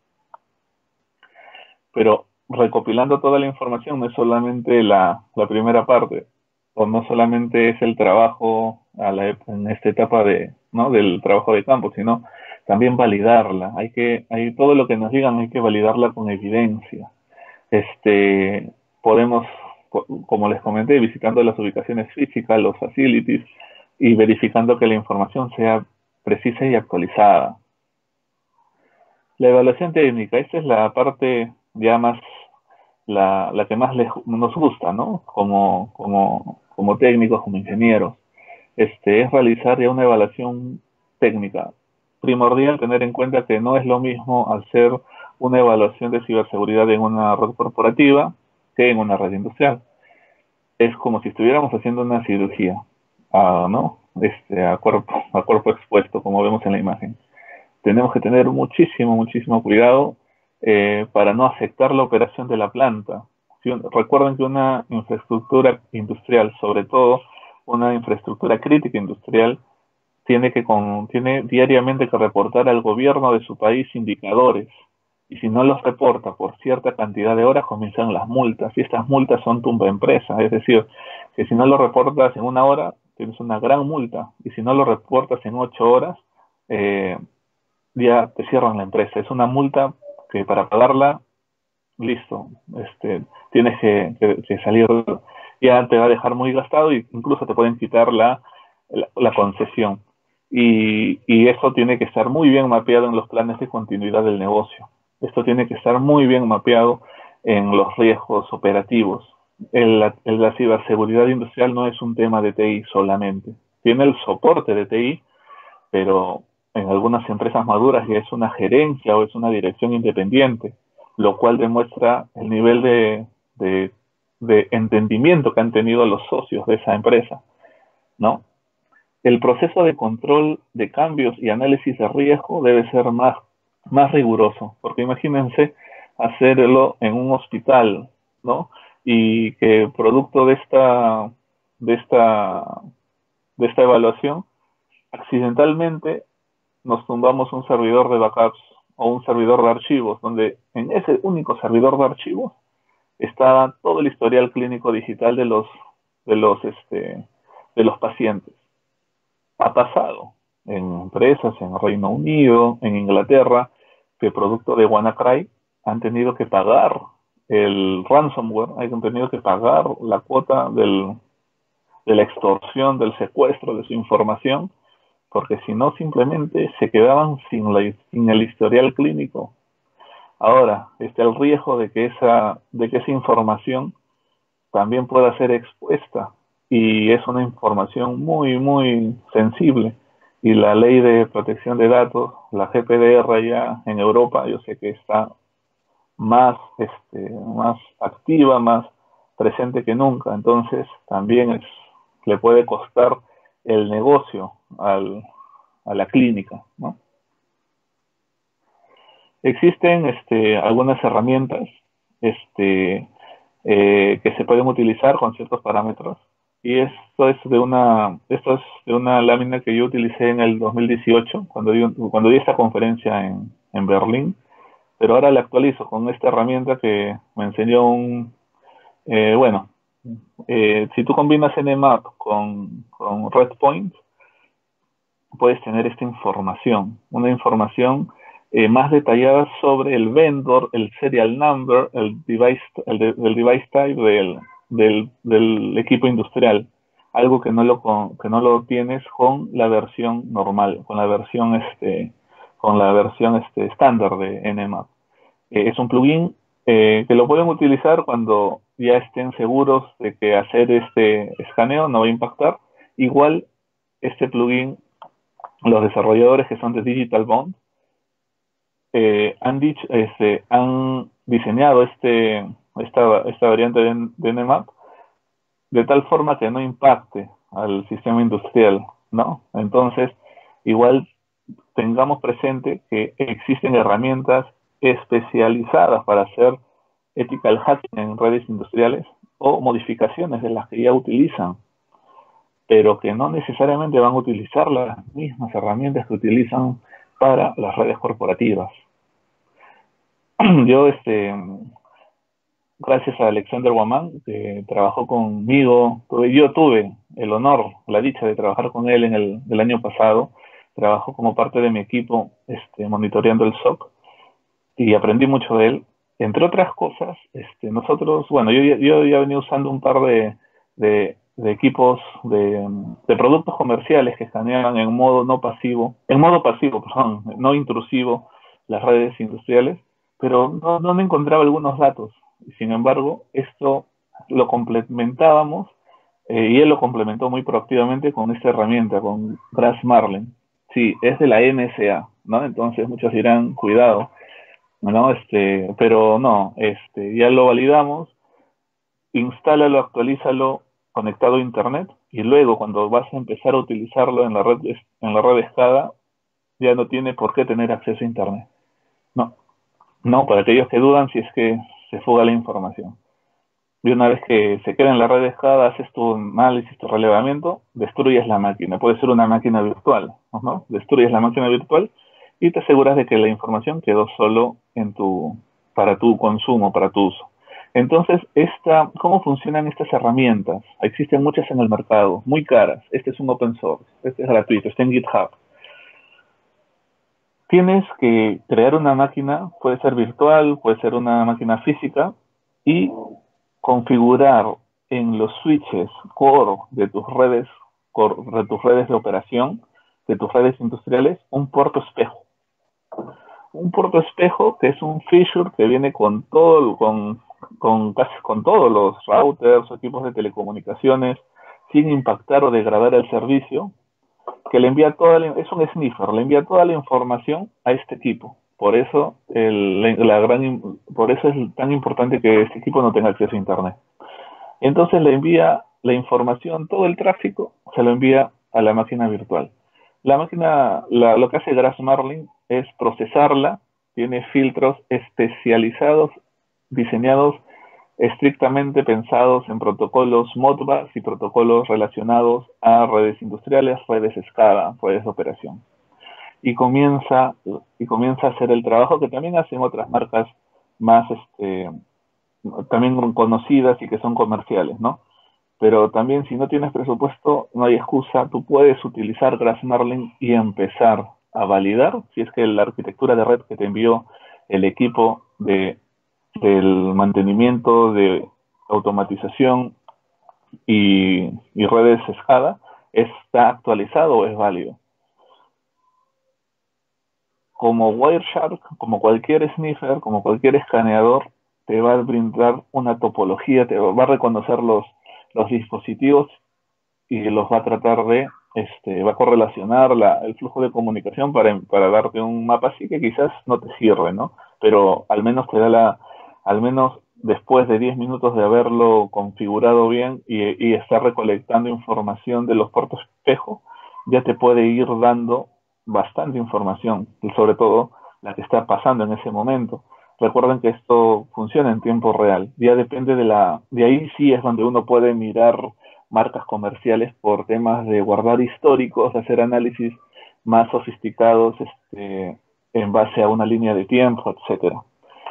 Pero recopilando toda la información no es solamente la, la primera parte, o no solamente es el trabajo a la, en esta etapa de, ¿no? del trabajo de campo, sino también validarla. Hay que, hay, todo lo que nos digan hay que validarla con evidencia. Este, podemos, como les comenté, visitando las ubicaciones físicas, los facilities, y verificando que la información sea precisa y actualizada. La evaluación técnica, esta es la parte ya más, la, la que más les, nos gusta, ¿no? Como, como, como técnicos, como ingenieros. Este, es realizar ya una evaluación técnica. Primordial tener en cuenta que no es lo mismo hacer una evaluación de ciberseguridad en una red corporativa que en una red industrial. Es como si estuviéramos haciendo una cirugía, uh, ¿no? Este, a cuerpo, a cuerpo expuesto, como vemos en la imagen. Tenemos que tener muchísimo, muchísimo cuidado eh, para no afectar la operación de la planta. Si, recuerden que una infraestructura industrial, sobre todo una infraestructura crítica industrial, tiene, que con, tiene diariamente que reportar al gobierno de su país indicadores. Y si no los reporta por cierta cantidad de horas, comienzan las multas. Y estas multas son tumba empresa. Es decir, que si no lo reportas en una hora, tienes una gran multa. Y si no lo reportas en ocho horas, eh, ya te cierran la empresa. Es una multa que para pagarla, listo, este, tienes que, que, que salir, ya te va a dejar muy gastado e incluso te pueden quitar la, la, la concesión. Y, y eso tiene que estar muy bien mapeado en los planes de continuidad del negocio. Esto tiene que estar muy bien mapeado en los riesgos operativos. El, el, la ciberseguridad industrial no es un tema de T I solamente. Tiene el soporte de T I, pero en algunas empresas maduras ya es una gerencia o es una dirección independiente, lo cual demuestra el nivel de, de, de entendimiento que han tenido los socios de esa empresa, ¿no? El proceso de control de cambios y análisis de riesgo debe ser más, más riguroso, porque imagínense hacerlo en un hospital, ¿no? Y que producto de esta, de esta, de esta evaluación, accidentalmente nos tumbamos un servidor de backups o un servidor de archivos, donde en ese único servidor de archivos estaba todo el historial clínico digital de los, de los, este, de los pacientes. Ha pasado en empresas en Reino Unido, en Inglaterra, que producto de WannaCry han tenido que pagar el ransomware, han tenido que pagar la cuota del, de la extorsión, del secuestro de su información, porque si no simplemente se quedaban sin, la, sin el historial clínico. Ahora, está el riesgo de que esa, de que esa información también pueda ser expuesta, y es una información muy, muy sensible. Y la ley de protección de datos, la G P D R ya en Europa, yo sé que está más, este, más activa, más presente que nunca. Entonces, también es, le puede costar el negocio al, a la clínica, ¿no? Existen este, algunas herramientas este, eh, que se pueden utilizar con ciertos parámetros, y esto es de una esto es de una lámina que yo utilicé en el dos mil dieciocho cuando di, cuando di esta conferencia en, en Berlín, pero ahora la actualizo con esta herramienta que me enseñó un eh, bueno eh, si tú combinas Nmap con, con Redpoint, puedes tener esta información, una información eh, más detallada sobre el vendor, el serial number, el device, el, de, el device type del, del, del equipo industrial, algo que no lo que no lo tienes con la versión normal, con la versión este, con la versión este estándar de Nmap. Eh, es un plugin eh, que lo pueden utilizar cuando ya estén seguros de que hacer este escaneo no va a impactar. Igual este plugin, los desarrolladores que son de Digital Bond eh, han, dicho, este, han diseñado este, esta, esta variante de, de Nmap de tal forma que no impacte al sistema industrial, ¿no? Entonces, igual tengamos presente que existen herramientas especializadas para hacer ethical hacking en redes industriales o modificaciones de las que ya utilizan, pero que no necesariamente van a utilizar las mismas herramientas que utilizan para las redes corporativas. Yo, este, gracias a Alexander Waman, que trabajó conmigo, yo tuve el honor, la dicha de trabajar con él en el, el año pasado, trabajó como parte de mi equipo este, monitoreando el S O C, y aprendí mucho de él. Entre otras cosas, este, nosotros, bueno, yo, yo ya venía usando un par de, de, de equipos de, de productos comerciales que escaneaban en modo no pasivo, en modo pasivo, perdón, no intrusivo, las redes industriales, pero no, no me encontraba algunos datos. Sin embargo, esto lo complementábamos eh, y él lo complementó muy proactivamente con esta herramienta, con Grass Marlin. Sí, es de la N S A, ¿no? Entonces muchos dirán, cuidado, ¿no? Este, pero no, este, ya lo validamos, instálalo, actualízalo conectado a internet, y luego cuando vas a empezar a utilizarlo en la red, en la red escada, ya no tiene por qué tener acceso a internet. No, no, para aquellos que dudan si es que se fuga la información. Y una vez que se queda en la red escada, haces tu análisis, tu relevamiento, destruyes la máquina. Puede ser una máquina virtual, ¿no? Destruyes la máquina virtual y te aseguras de que la información quedó solo en tu, para tu consumo, para tu uso. Entonces, esta, ¿cómo funcionan estas herramientas? Existen muchas en el mercado, muy caras. Este es un open source, este es gratuito, está en GitHub. Tienes que crear una máquina, puede ser virtual, puede ser una máquina física, y configurar en los switches core de tus redes, de tus redes de operación, de tus redes industriales, un puerto espejo. Un puerto espejo que es un feature que viene con todo, con, con casi con todos los routers o equipos de telecomunicaciones, sin impactar o degradar el servicio, que le envía toda la, es un sniffer, le envía toda la información a este equipo. Por eso, el, la gran, por eso es tan importante que este equipo no tenga acceso a internet. Entonces le envía la información, todo el tráfico, se lo envía a la máquina virtual. La máquina, la, lo que hace Grass Marlin es procesarla, tiene filtros especializados, diseñados estrictamente pensados en protocolos Modbus y protocolos relacionados a redes industriales, redes SCADA, redes de operación. Y comienza, y comienza a hacer el trabajo que también hacen otras marcas más este, también conocidas y que son comerciales, ¿no? Pero también, si no tienes presupuesto, no hay excusa, tú puedes utilizar Grass Marlin y empezar a validar si es que la arquitectura de red que te envió el equipo de, del mantenimiento de automatización y, y redes SCADA está actualizado o es válido. como Wireshark, como cualquier sniffer, como cualquier escaneador, te va a brindar una topología, te va a reconocer los, los dispositivos y los va a tratar de, este, va a correlacionar la, el flujo de comunicación para, para darte un mapa así que quizás no te sirve, ¿no? Pero al menos te da la, al menos después de diez minutos de haberlo configurado bien y, y estar recolectando información de los puertos espejo, ya te puede ir dando bastante información, y sobre todo la que está pasando en ese momento. Recuerden que esto funciona en tiempo real. Ya depende de la, de ahí sí es donde uno puede mirar marcas comerciales por temas de guardar históricos, hacer análisis más sofisticados este, en base a una línea de tiempo, etcétera.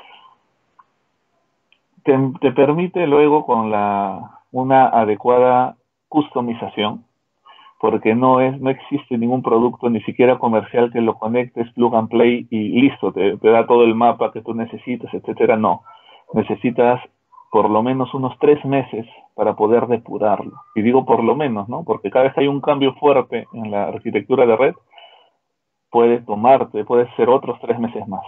Te, te permite luego con la, una adecuada customización, porque no es, no existe ningún producto, ni siquiera comercial, que lo conectes, plug and play y listo, te, te da todo el mapa que tú necesitas, etcétera. No, necesitas por lo menos unos tres meses para poder depurarlo. Y digo por lo menos, ¿no? Porque cada vez que hay un cambio fuerte en la arquitectura de red, puede tomarte, puede ser otros tres meses más.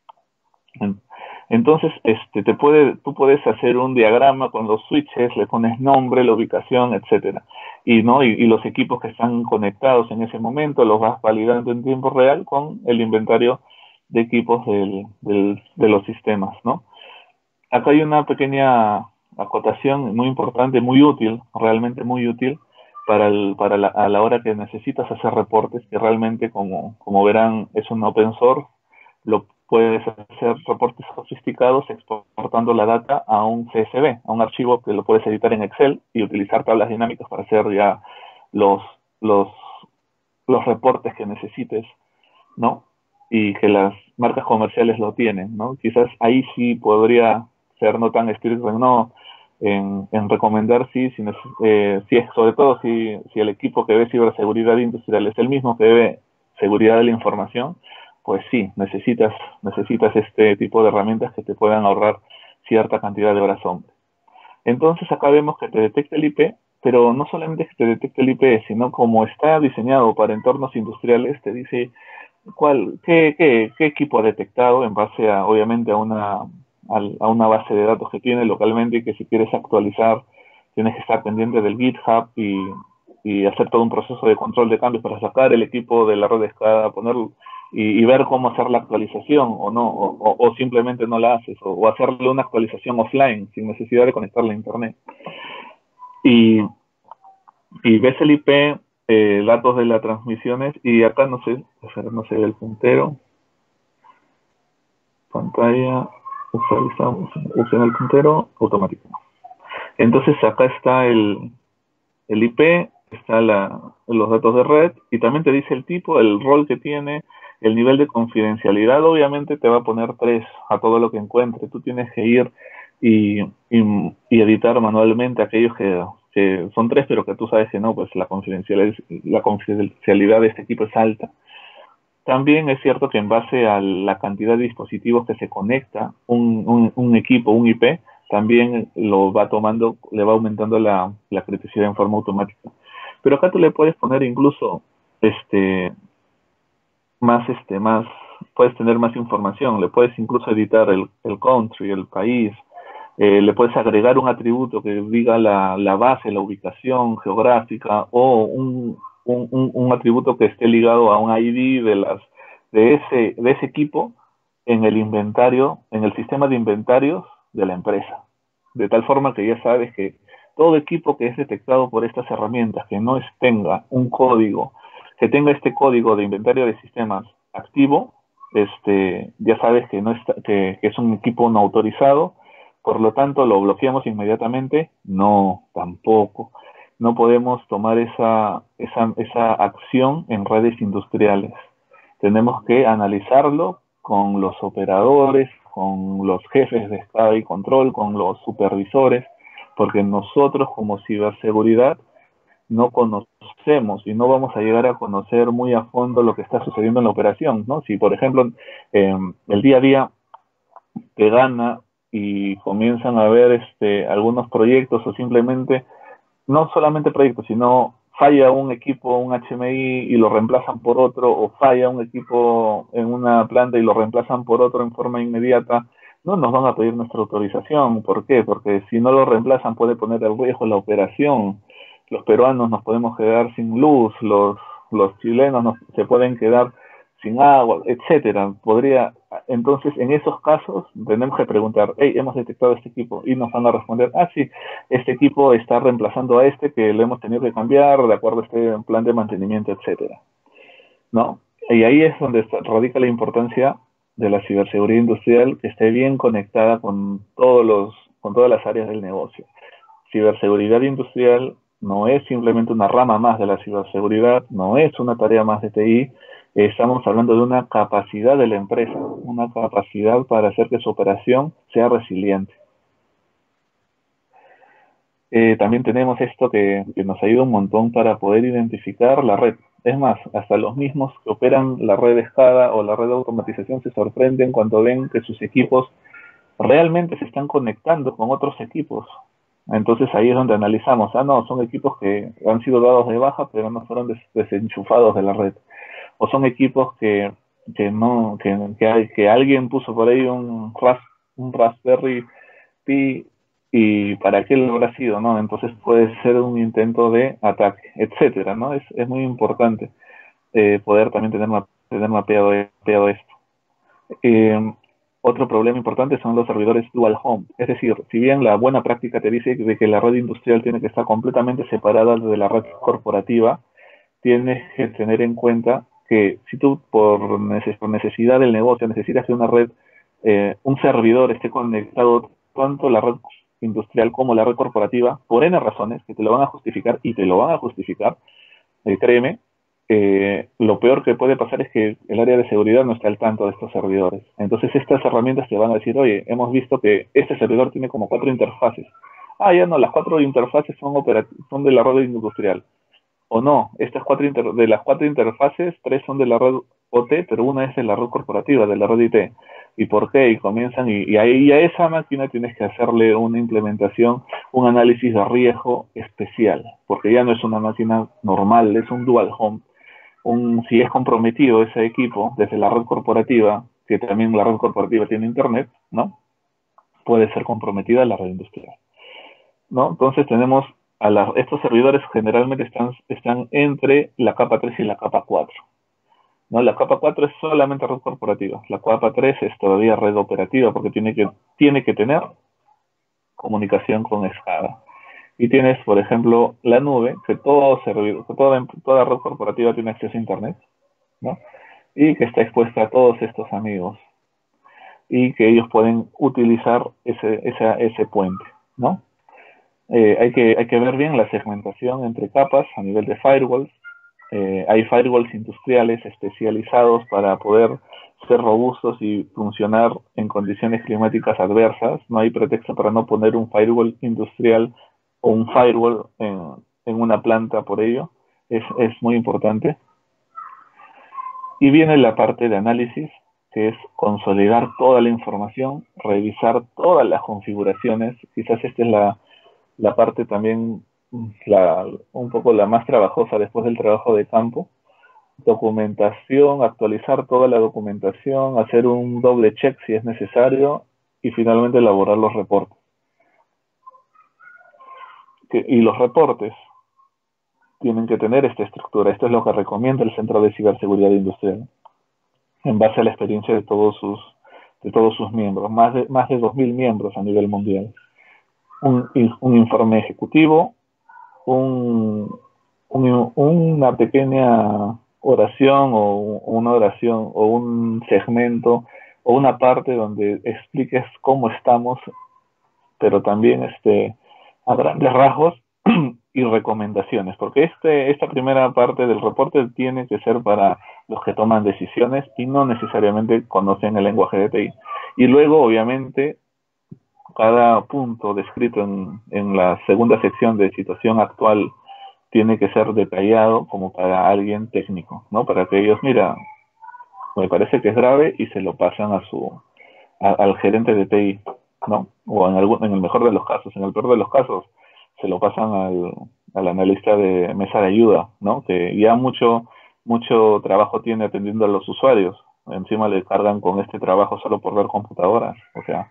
Entonces, este, te puede, tú puedes hacer un diagrama con los switches, le pones nombre, la ubicación, etcétera. Y, ¿no? y, y los equipos que están conectados en ese momento los vas validando en tiempo real con el inventario de equipos del, del, de los sistemas, ¿no? Acá hay una pequeña acotación muy importante, muy útil, realmente muy útil, para, el, para la, a la hora que necesitas hacer reportes, que realmente, como, como verán, es un open source. Lo puedes hacer reportes sofisticados exportando la data a un C S V, a un archivo que lo puedes editar en Excel y utilizar tablas dinámicas para hacer ya los, los, los reportes que necesites, ¿no? Y que las marcas comerciales lo tienen, ¿no? Quizás ahí sí podría ser no tan estricto, no, en, en recomendar sí, si, eh, si es, sobre todo si, si el equipo que ve ciberseguridad industrial es el mismo que ve seguridad de la información, pues sí, necesitas, necesitas este tipo de herramientas que te puedan ahorrar cierta cantidad de horas hombre. Entonces acá vemos que te detecta el I P, pero no solamente que te detecte el I P, sino como está diseñado para entornos industriales, te dice cuál, qué, qué, qué equipo ha detectado en base a, obviamente, a una, a una base de datos que tiene localmente y que si quieres actualizar, tienes que estar pendiente del GitHub y, y hacer todo un proceso de control de cambios para sacar el equipo de la red de escala, ponerlo y, y ver cómo hacer la actualización o no, o, o simplemente no la haces, o, o hacerle una actualización offline sin necesidad de conectarla a internet. Y, y ves el I P, eh, datos de las transmisiones, y acá no sé, no se ve el puntero, pantalla, usualizamos, usen el puntero automático. Entonces acá está el, el I P, está la, los datos de red, y también te dice el tipo, el rol que tiene, el nivel de confidencialidad. Obviamente te va a poner tres a todo lo que encuentre. Tú tienes que ir y, y, y editar manualmente aquellos que, que son tres, pero que tú sabes que no, pues la confidencialidad, la confidencialidad de este equipo es alta. También es cierto que en base a la cantidad de dispositivos que se conecta un, un, un equipo, un I P, también lo va tomando, le va aumentando la, la criticidad en forma automática. Pero acá tú le puedes poner incluso este más este más puedes tener más información, le puedes incluso editar el, el country, el país, eh, le puedes agregar un atributo que diga la, la base, la ubicación geográfica, o un, un, un, un atributo que esté ligado a un I D de las de ese de ese equipo en el inventario, en el sistema de inventarios de la empresa, de tal forma que ya sabes que todo equipo que es detectado por estas herramientas que no tenga un código, que tenga este código de inventario de sistemas activo, este, ya sabes que no está, que, que es un equipo no autorizado. Por lo tanto, ¿lo bloqueamos inmediatamente? No, tampoco. No podemos tomar esa, esa, esa acción en redes industriales. Tenemos que analizarlo con los operadores, con los jefes de estado y control, con los supervisores, porque nosotros como ciberseguridad no conocemos y no vamos a llegar a conocer muy a fondo lo que está sucediendo en la operación, ¿no? Si, por ejemplo, eh, el día a día te gana y comienzan a ver este, algunos proyectos o simplemente, no solamente proyectos, sino falla un equipo, un H M I y lo reemplazan por otro, o falla un equipo en una planta y lo reemplazan por otro en forma inmediata, no nos van a pedir nuestra autorización. ¿Por qué? Porque si no lo reemplazan puede poner en riesgo la operación. Los peruanos nos podemos quedar sin luz, los, los chilenos nos, se pueden quedar sin agua, etcétera. Podría, entonces, en esos casos tenemos que preguntar, hey, hemos detectado este equipo, y nos van a responder, ah, sí, este equipo está reemplazando a este que lo hemos tenido que cambiar de acuerdo a este plan de mantenimiento, etcétera, ¿no? Y ahí es donde está, radica la importancia de la ciberseguridad industrial, que esté bien conectada con todos los, con todas las áreas del negocio. Ciberseguridad industrial no es simplemente una rama más de la ciberseguridad, no es una tarea más de T I, estamos hablando de una capacidad de la empresa, una capacidad para hacer que su operación sea resiliente. Eh, también tenemos esto que, que nos ayuda un montón para poder identificar la red. Es más, hasta los mismos que operan la red SCADA o la red de automatización se sorprenden cuando ven que sus equipos realmente se están conectando con otros equipos. Entonces ahí es donde analizamos, ah, no, son equipos que han sido dados de baja, pero no fueron des desenchufados de la red. O son equipos que, que no, que, que, hay, que alguien puso por ahí un, ras, un Raspberry Pi y para qué lo habrá sido, ¿no? Entonces puede ser un intento de ataque, etcétera, ¿no? Es, es muy importante eh, poder también tener, tener mapeado, mapeado esto. Eh, Otro problema importante son los servidores dual home. Es decir, si bien la buena práctica te dice de que la red industrial tiene que estar completamente separada de la red corporativa, tienes que tener en cuenta que si tú por, neces por necesidad del negocio necesitas que una red, eh, un servidor esté conectado tanto la red industrial como la red corporativa, por N razones que te lo van a justificar y te lo van a justificar, eh, créeme, eh, lo peor que puede pasar es que el área de seguridad no está al tanto de estos servidores. Entonces estas herramientas te van a decir, oye, hemos visto que este servidor tiene como cuatro interfaces. Ah, ya no, las cuatro interfaces son, son de la red industrial. O no, estas cuatro inter de las cuatro interfaces, tres son de la red O T, pero una es de la red corporativa, de la red I T. ¿Y por qué? Y comienzan, y, y ahí a esa máquina tienes que hacerle una implementación, un análisis de riesgo especial, porque ya no es una máquina normal, es un dual home. Un, si es comprometido ese equipo desde la red corporativa, que también la red corporativa tiene internet, ¿no? Puede ser comprometida la red industrial, ¿no? Entonces tenemos a la, estos servidores generalmente están, están entre la capa tres y la capa cuatro, ¿no? La capa cuatro es solamente red corporativa, la capa tres es todavía red operativa porque tiene que, tiene que tener comunicación con SCADA. Y tienes, por ejemplo, la nube, que todo servidor, que toda, toda red corporativa tiene acceso a Internet, ¿no? Y que está expuesta a todos estos amigos y que ellos pueden utilizar ese, ese, ese puente, ¿no? Eh, hay, que, hay que ver bien la segmentación entre capas a nivel de firewalls. Eh, hay firewalls industriales especializados para poder ser robustos y funcionar en condiciones climáticas adversas. No hay pretexto para no poner un firewall industrial o un firewall en, en una planta por ello. Es, es muy importante. Y viene la parte de análisis, que es consolidar toda la información, revisar todas las configuraciones. Quizás esta es la, la parte también la, un poco la más trabajosa después del trabajo de campo. Documentación, actualizar toda la documentación, hacer un doble check si es necesario y finalmente elaborar los reportes. Que, y los reportes tienen que tener esta estructura. Esto es lo que recomienda el Centro de Ciberseguridad Industrial en base a la experiencia de todos sus, de todos sus miembros, más de, más de dos mil miembros a nivel mundial. Un, un informe ejecutivo, un, un, una pequeña oración o una oración o un segmento o una parte donde expliques cómo estamos, pero también este, a grandes rasgos y recomendaciones, porque este, esta primera parte del reporte tiene que ser para los que toman decisiones y no necesariamente conocen el lenguaje de T I. Y luego, obviamente, cada punto descrito en, en la segunda sección de situación actual tiene que ser detallado como para alguien técnico, ¿no? Para que ellos, mira, me parece que es grave y se lo pasan a su a, al gerente de T I, ¿no? O en, algún, en el mejor de los casos, en el peor de los casos, se lo pasan al, al analista de mesa de ayuda, ¿no? Que ya mucho, mucho trabajo tiene atendiendo a los usuarios. Encima le cargan con este trabajo solo por ver computadoras. O sea,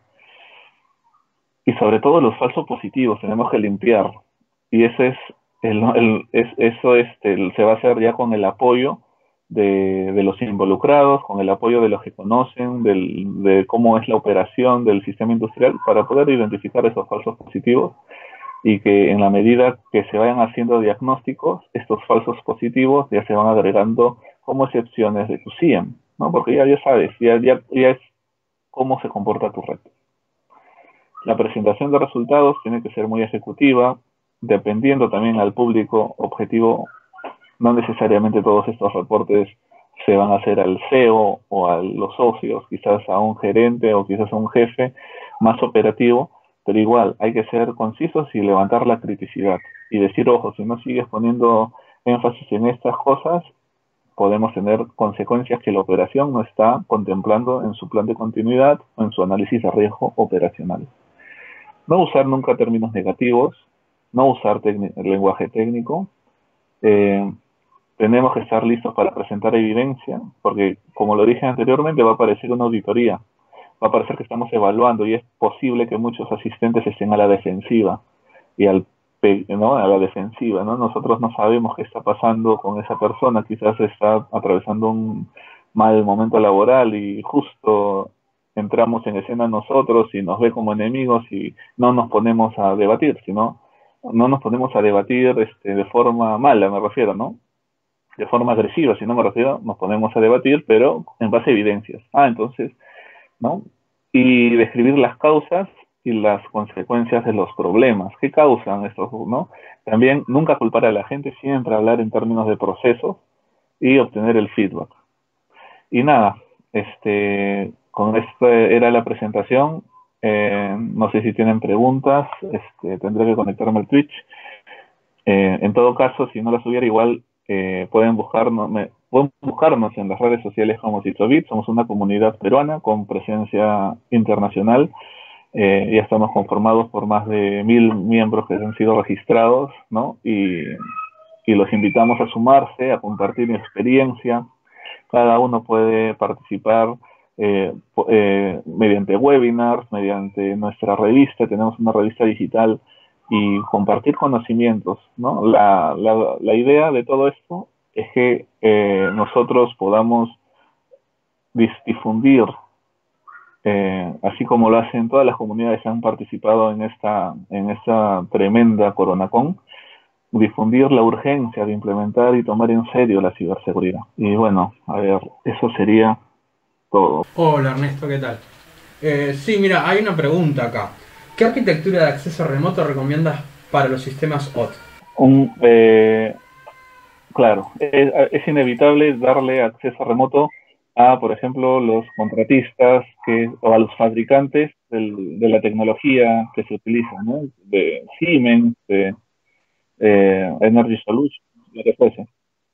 y sobre todo los falsos positivos, tenemos que limpiar. Y ese es, el, el, es eso este, se va a hacer ya con el apoyo de, de los involucrados, con el apoyo de los que conocen, del, de cómo es la operación del sistema industrial, para poder identificar esos falsos positivos y que en la medida que se vayan haciendo diagnósticos, estos falsos positivos ya se van agregando como excepciones de tu C I E M, ¿no? Porque ya, ya sabes, ya, ya, ya es cómo se comporta tu red. La presentación de resultados tiene que ser muy ejecutiva, dependiendo también al público objetivo. No necesariamente todos estos reportes se van a hacer al C E O o a los socios, quizás a un gerente o quizás a un jefe más operativo, pero igual hay que ser concisos y levantar la criticidad y decir, ojo, si no sigues poniendo énfasis en estas cosas, podemos tener consecuencias que la operación no está contemplando en su plan de continuidad o en su análisis de riesgo operacional. No usar nunca términos negativos, no usar el lenguaje técnico. Eh, tenemos que estar listos para presentar evidencia, porque como lo dije anteriormente, va a aparecer una auditoría, va a parecer que estamos evaluando y es posible que muchos asistentes estén a la defensiva y al ¿no? a la defensiva, ¿no? Nosotros no sabemos qué está pasando con esa persona, quizás está atravesando un mal momento laboral y justo entramos en escena nosotros y nos ve como enemigos y no nos ponemos a debatir, sino no nos ponemos a debatir este, de forma mala, me refiero, ¿no? De forma agresiva, si no me refiero, nos ponemos a debatir, pero en base a evidencias. Ah, entonces, ¿no? Y describir las causas y las consecuencias de los problemas. ¿Qué causan estos, no? También nunca culpar a la gente, siempre hablar en términos de procesos y obtener el feedback. Y nada, este, con esto era la presentación. Eh, no sé si tienen preguntas, este, tendré que conectarme al Twitch. Eh, en todo caso, si no las hubiera, igual eh, pueden, buscarnos, me, pueden buscarnos en las redes sociales como Citrobit. Somos una comunidad peruana con presencia internacional. Eh, ya estamos conformados por más de mil miembros que han sido registrados, ¿no? Y, y los invitamos a sumarse, a compartir experiencia. Cada uno puede participar eh, eh, mediante webinars, mediante nuestra revista. Tenemos una revista digital y compartir conocimientos, ¿no? La, la, la idea de todo esto es que eh, nosotros podamos difundir, eh, así como lo hacen todas las comunidades que han participado en esta, en esta tremenda Coronacon, difundir la urgencia de implementar y tomar en serio la ciberseguridad. Y bueno, a ver, eso sería todo. Hola Ernesto, ¿qué tal? Eh, sí, mira, hay una pregunta acá. ¿Qué arquitectura de acceso remoto recomiendas para los sistemas O T? Un, eh, claro, es, es inevitable darle acceso remoto a, por ejemplo, los contratistas que, o a los fabricantes del, de la tecnología que se utiliza, ¿no? De Siemens, de eh, Energy Solutions, lo que fuese.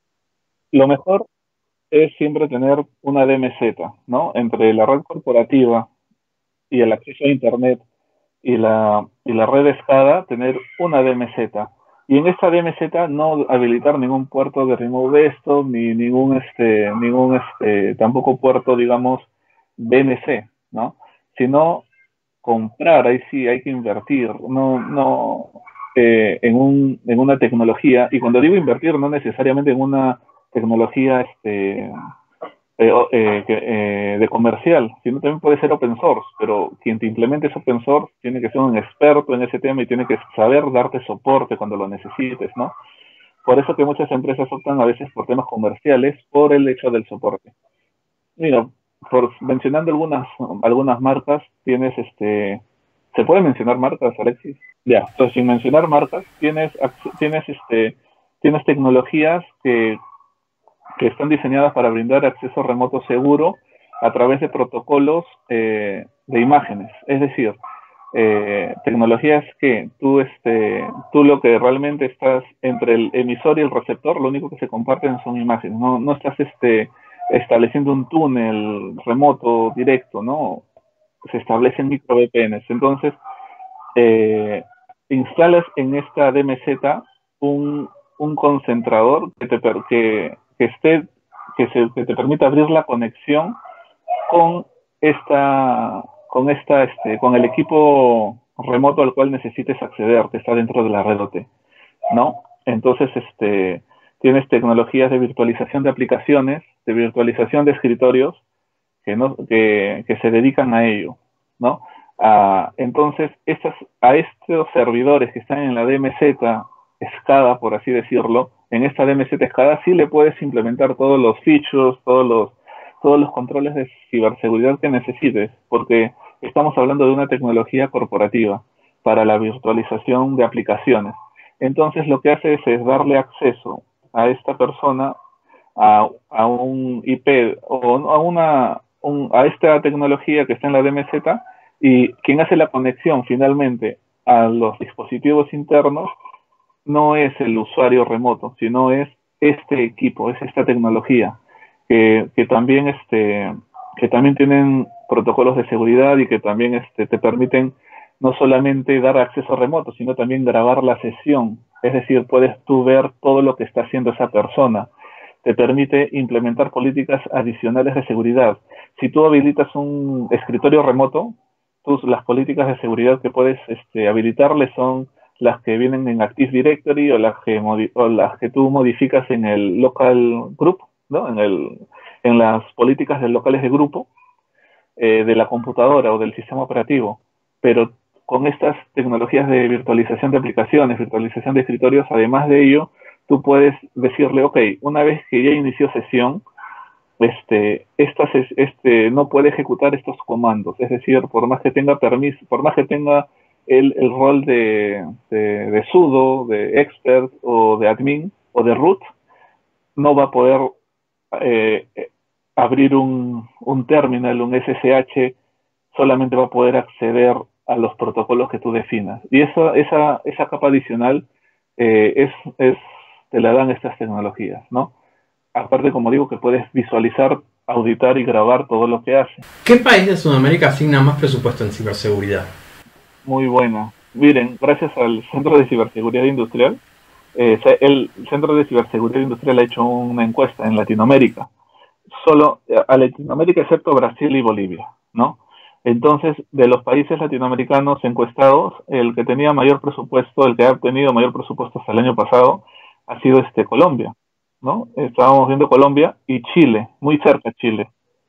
Lo mejor es siempre tener una D M Z, ¿no? Entre la red corporativa y el acceso a Internet y la, y la red SCADA, tener una D M Z. Y en esta D M Z no habilitar ningún puerto de Remove Desktop, ni ningún, este, ningún este, tampoco puerto, digamos, B N C, ¿no? Sino comprar, ahí sí hay que invertir, no, no eh, en, un, en una tecnología, y cuando digo invertir, no necesariamente en una tecnología este, eh, eh, eh, de comercial, sino también puede ser open source, pero quien te implemente ese open source tiene que ser un experto en ese tema y tiene que saber darte soporte cuando lo necesites, ¿no? Por eso que muchas empresas optan a veces por temas comerciales por el hecho del soporte. Mira, por mencionando algunas algunas marcas, tienes este, ¿se puede mencionar marcas, Alexis? Ya, entonces sin mencionar marcas, tienes tienes este tienes tecnologías que que están diseñadas para brindar acceso remoto seguro a través de protocolos eh, de imágenes. Es decir, eh, tecnologías que tú, este, tú lo que realmente estás entre el emisor y el receptor, lo único que se comparten son imágenes. No, no estás este, estableciendo un túnel remoto directo, ¿no? Se establecen micro V P Ns. Entonces, eh, instalas en esta D M Z un, un concentrador que te, que, que, esté, que, se, que te permita abrir la conexión con esta, con esta, este, con el equipo remoto al cual necesites acceder, que está dentro de la red O T, ¿no? Entonces, este, tienes tecnologías de virtualización de aplicaciones, de virtualización de escritorios, que, no, que, que se dedican a ello, ¿no? Ah, entonces, estas, a estos servidores que están en la D M Z SCADA, por así decirlo, en esta D M Z SCADA sí le puedes implementar todos los features, todos los, todos los controles de ciberseguridad que necesites, porque estamos hablando de una tecnología corporativa para la virtualización de aplicaciones. Entonces, lo que hace es, es darle acceso a esta persona a, a un I P o a, una, un, a esta tecnología que está en la D M Z, y quien hace la conexión finalmente a los dispositivos internos no es el usuario remoto, sino es este equipo, es esta tecnología, que, que, también, este, que también tienen protocolos de seguridad y que también este, te permiten no solamente dar acceso remoto, sino también grabar la sesión. Es decir, puedes tú ver todo lo que está haciendo esa persona. Te permite implementar políticas adicionales de seguridad. Si tú habilitas un escritorio remoto, tú, las políticas de seguridad que puedes este, habilitarle son las que vienen en Active Directory o las que, o las que tú modificas en el local group, ¿no? En, el, en las políticas de locales de grupo eh, de la computadora o del sistema operativo. Pero con estas tecnologías de virtualización de aplicaciones, virtualización de escritorios, además de ello, tú puedes decirle, ok, una vez que ya inició sesión, este, esta, este, no puede ejecutar estos comandos. Es decir, por más que tenga permiso, por más que tenga el, el rol de, de, de sudo, de expert o de admin o de root, no va a poder eh, abrir un, un terminal, un S S H, solamente va a poder acceder a los protocolos que tú definas. Y eso, esa, esa capa adicional eh, es, es, te la dan estas tecnologías, ¿no? Aparte, como digo, que puedes visualizar, auditar y grabar todo lo que hace. ¿Qué país de Sudamérica asigna más presupuesto en ciberseguridad? Muy buena. Miren, gracias al Centro de Ciberseguridad Industrial, eh, el Centro de Ciberseguridad Industrial ha hecho una encuesta en Latinoamérica. Solo a Latinoamérica excepto Brasil y Bolivia, ¿no? Entonces, de los países latinoamericanos encuestados, el que tenía mayor presupuesto, el que ha tenido mayor presupuesto hasta el año pasado, ha sido este Colombia, ¿no? Estábamos viendo Colombia y Chile, muy cerca Chile.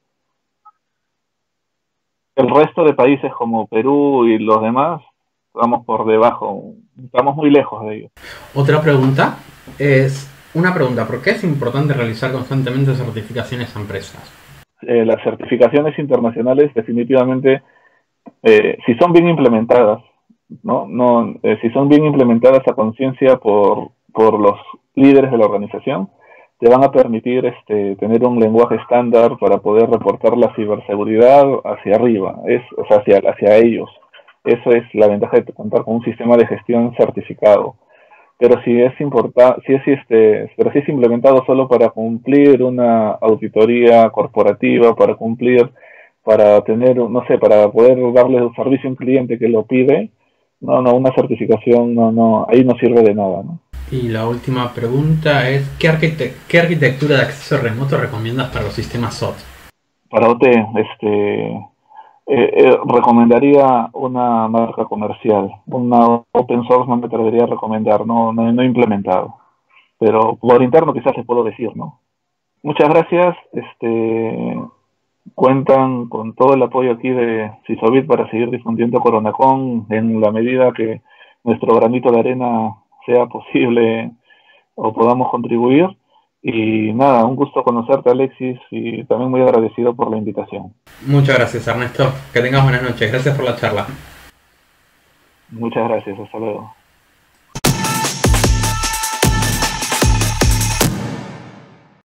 El resto de países como Perú y los demás, estamos por debajo, estamos muy lejos de ellos. Otra pregunta es, una pregunta, ¿por qué es importante realizar constantemente certificaciones a empresas? Eh, las certificaciones internacionales definitivamente, eh, si son bien implementadas, ¿no? No, eh, si son bien implementadas a conciencia por, por los líderes de la organización, te van a permitir este, tener un lenguaje estándar para poder reportar la ciberseguridad hacia arriba, es, o sea, hacia, hacia ellos. Eso es la ventaja de contar con un sistema de gestión certificado. Pero si es importa, si es este, pero si es implementado solo para cumplir una auditoría corporativa, para cumplir, para tener, no sé, para poder darle un servicio a un cliente que lo pide, no, no, una certificación, no, no, ahí no sirve de nada, ¿no? Y la última pregunta es, ¿qué, arquite ¿qué arquitectura de acceso remoto recomiendas para los sistemas S O T? Para O T, este, eh, eh, recomendaría una marca comercial, una open source no me atrevería a recomendar, no, no, no implementado, pero por interno quizás les puedo decir, ¿no? Muchas gracias, este, cuentan con todo el apoyo aquí de Sysovit para seguir difundiendo Coronacon en la medida que nuestro granito de arena sea posible o podamos contribuir. Y nada, un gusto conocerte, Alexis, y también muy agradecido por la invitación. Muchas gracias, Ernesto. Que tengas buenas noches. Gracias por la charla. Muchas gracias. Hasta luego.